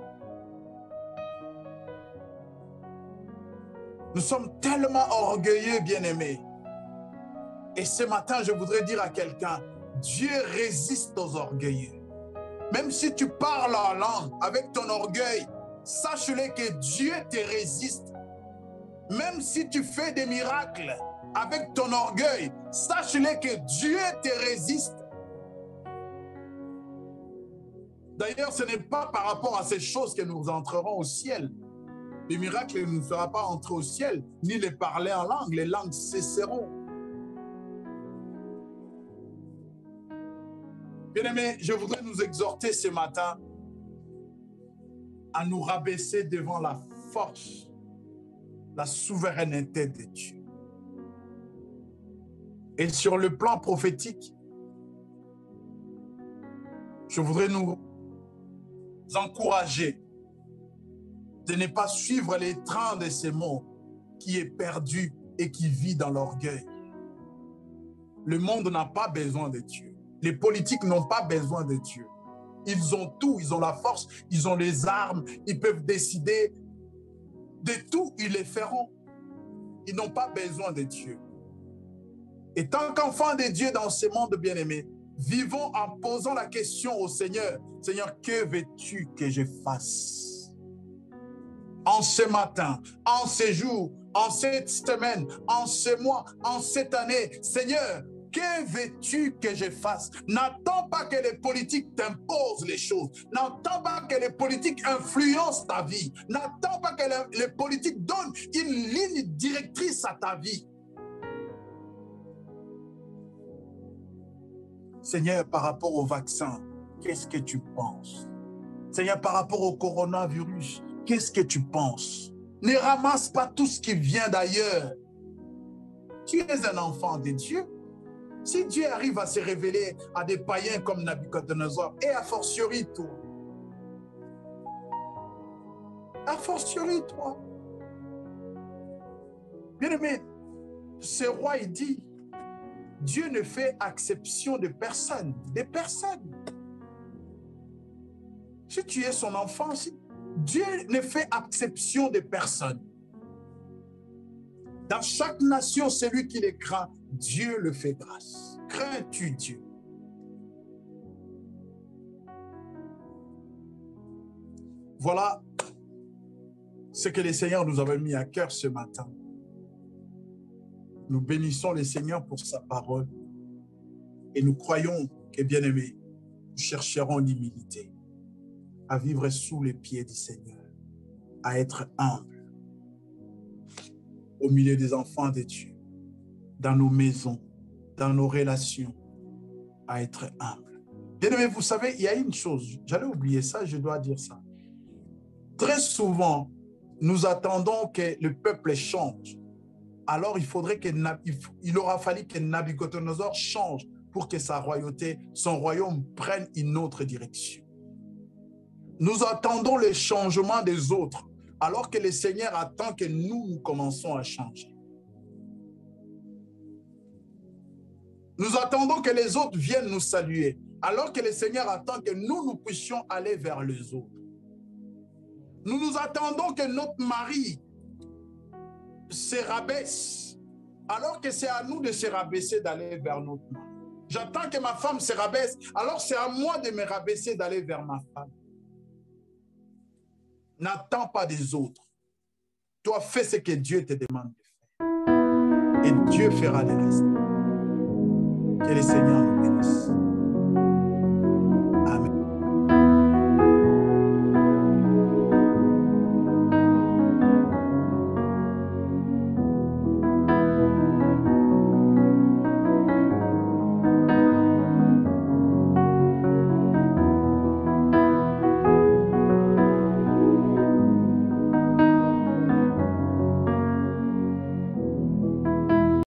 Nous sommes tellement orgueilleux, bien-aimés. Et ce matin, je voudrais dire à quelqu'un, Dieu résiste aux orgueilleux. Même si tu parles en langue avec ton orgueil, sache-le que Dieu te résiste. Même si tu fais des miracles avec ton orgueil, sache-le que Dieu te résiste. D'ailleurs, ce n'est pas par rapport à ces choses que nous entrerons au ciel. Les miracles ne nous feront pas entrer au ciel, ni les parler en langue. Les langues cesseront. Bien-aimés, je voudrais nous exhorter ce matin à nous rabaisser devant la force, la souveraineté de Dieu. Et sur le plan prophétique, je voudrais nous encourager de ne pas suivre les trains de ces mondes qui est perdu et qui vit dans l'orgueil. Le monde n'a pas besoin de Dieu. Les politiques n'ont pas besoin de Dieu. Ils ont tout, ils ont la force, ils ont les armes, ils peuvent décider de tout, ils le feront. Ils n'ont pas besoin de Dieu. Et tant qu'enfants de Dieu dans ce monde bien-aimé, vivons en posant la question au Seigneur. Seigneur, que veux-tu que je fasse? En ce matin, en ce jour, en cette semaine, en ce mois, en cette année, Seigneur, que veux-tu que je fasse? N'attends pas que les politiques t'imposent les choses. N'attends pas que les politiques influencent ta vie. N'attends pas que les politiques donnent une ligne directrice à ta vie. Seigneur, par rapport au vaccin, qu'est-ce que tu penses? Seigneur, par rapport au coronavirus, qu'est-ce que tu penses? Ne ramasse pas tout ce qui vient d'ailleurs. Tu es un enfant de Dieu. Si Dieu arrive à se révéler à des païens comme Nabucodonosor, et a fortiori toi, a fortiori toi. Bien-aimé, ce roi, il dit, Dieu ne fait exception de personne, des personnes. Si tu es son enfant, Dieu ne fait exception de personne. Dans chaque nation, celui qui les craint, Dieu le fait grâce. Crains-tu Dieu? Voilà ce que le Seigneur nous avait mis à cœur ce matin. Nous bénissons le Seigneur pour sa parole et nous croyons que, bien-aimés, nous chercherons l'humilité, à vivre sous les pieds du Seigneur, à être humble au milieu des enfants de Dieu, dans nos maisons, dans nos relations, à être humble. Bien-aimés, vous savez, il y a une chose, j'allais oublier ça, je dois dire ça. Très souvent, nous attendons que le peuple change. Alors, il aura fallu que Nabucodonosor change pour que sa royauté, son royaume prenne une autre direction. Nous attendons le changement des autres, alors que le Seigneur attend que nous commençons à changer. Nous attendons que les autres viennent nous saluer, alors que le Seigneur attend que nous puissions aller vers les autres. Nous attendons que notre mari se rabaisse, alors que c'est à nous de se rabaisser, d'aller vers notre mari. J'attends que ma femme se rabaisse, alors c'est à moi de me rabaisser, d'aller vers ma femme. N'attends pas des autres. Toi, fais ce que Dieu te demande de faire. Et Dieu fera le reste. Que le Seigneur nous bénisse.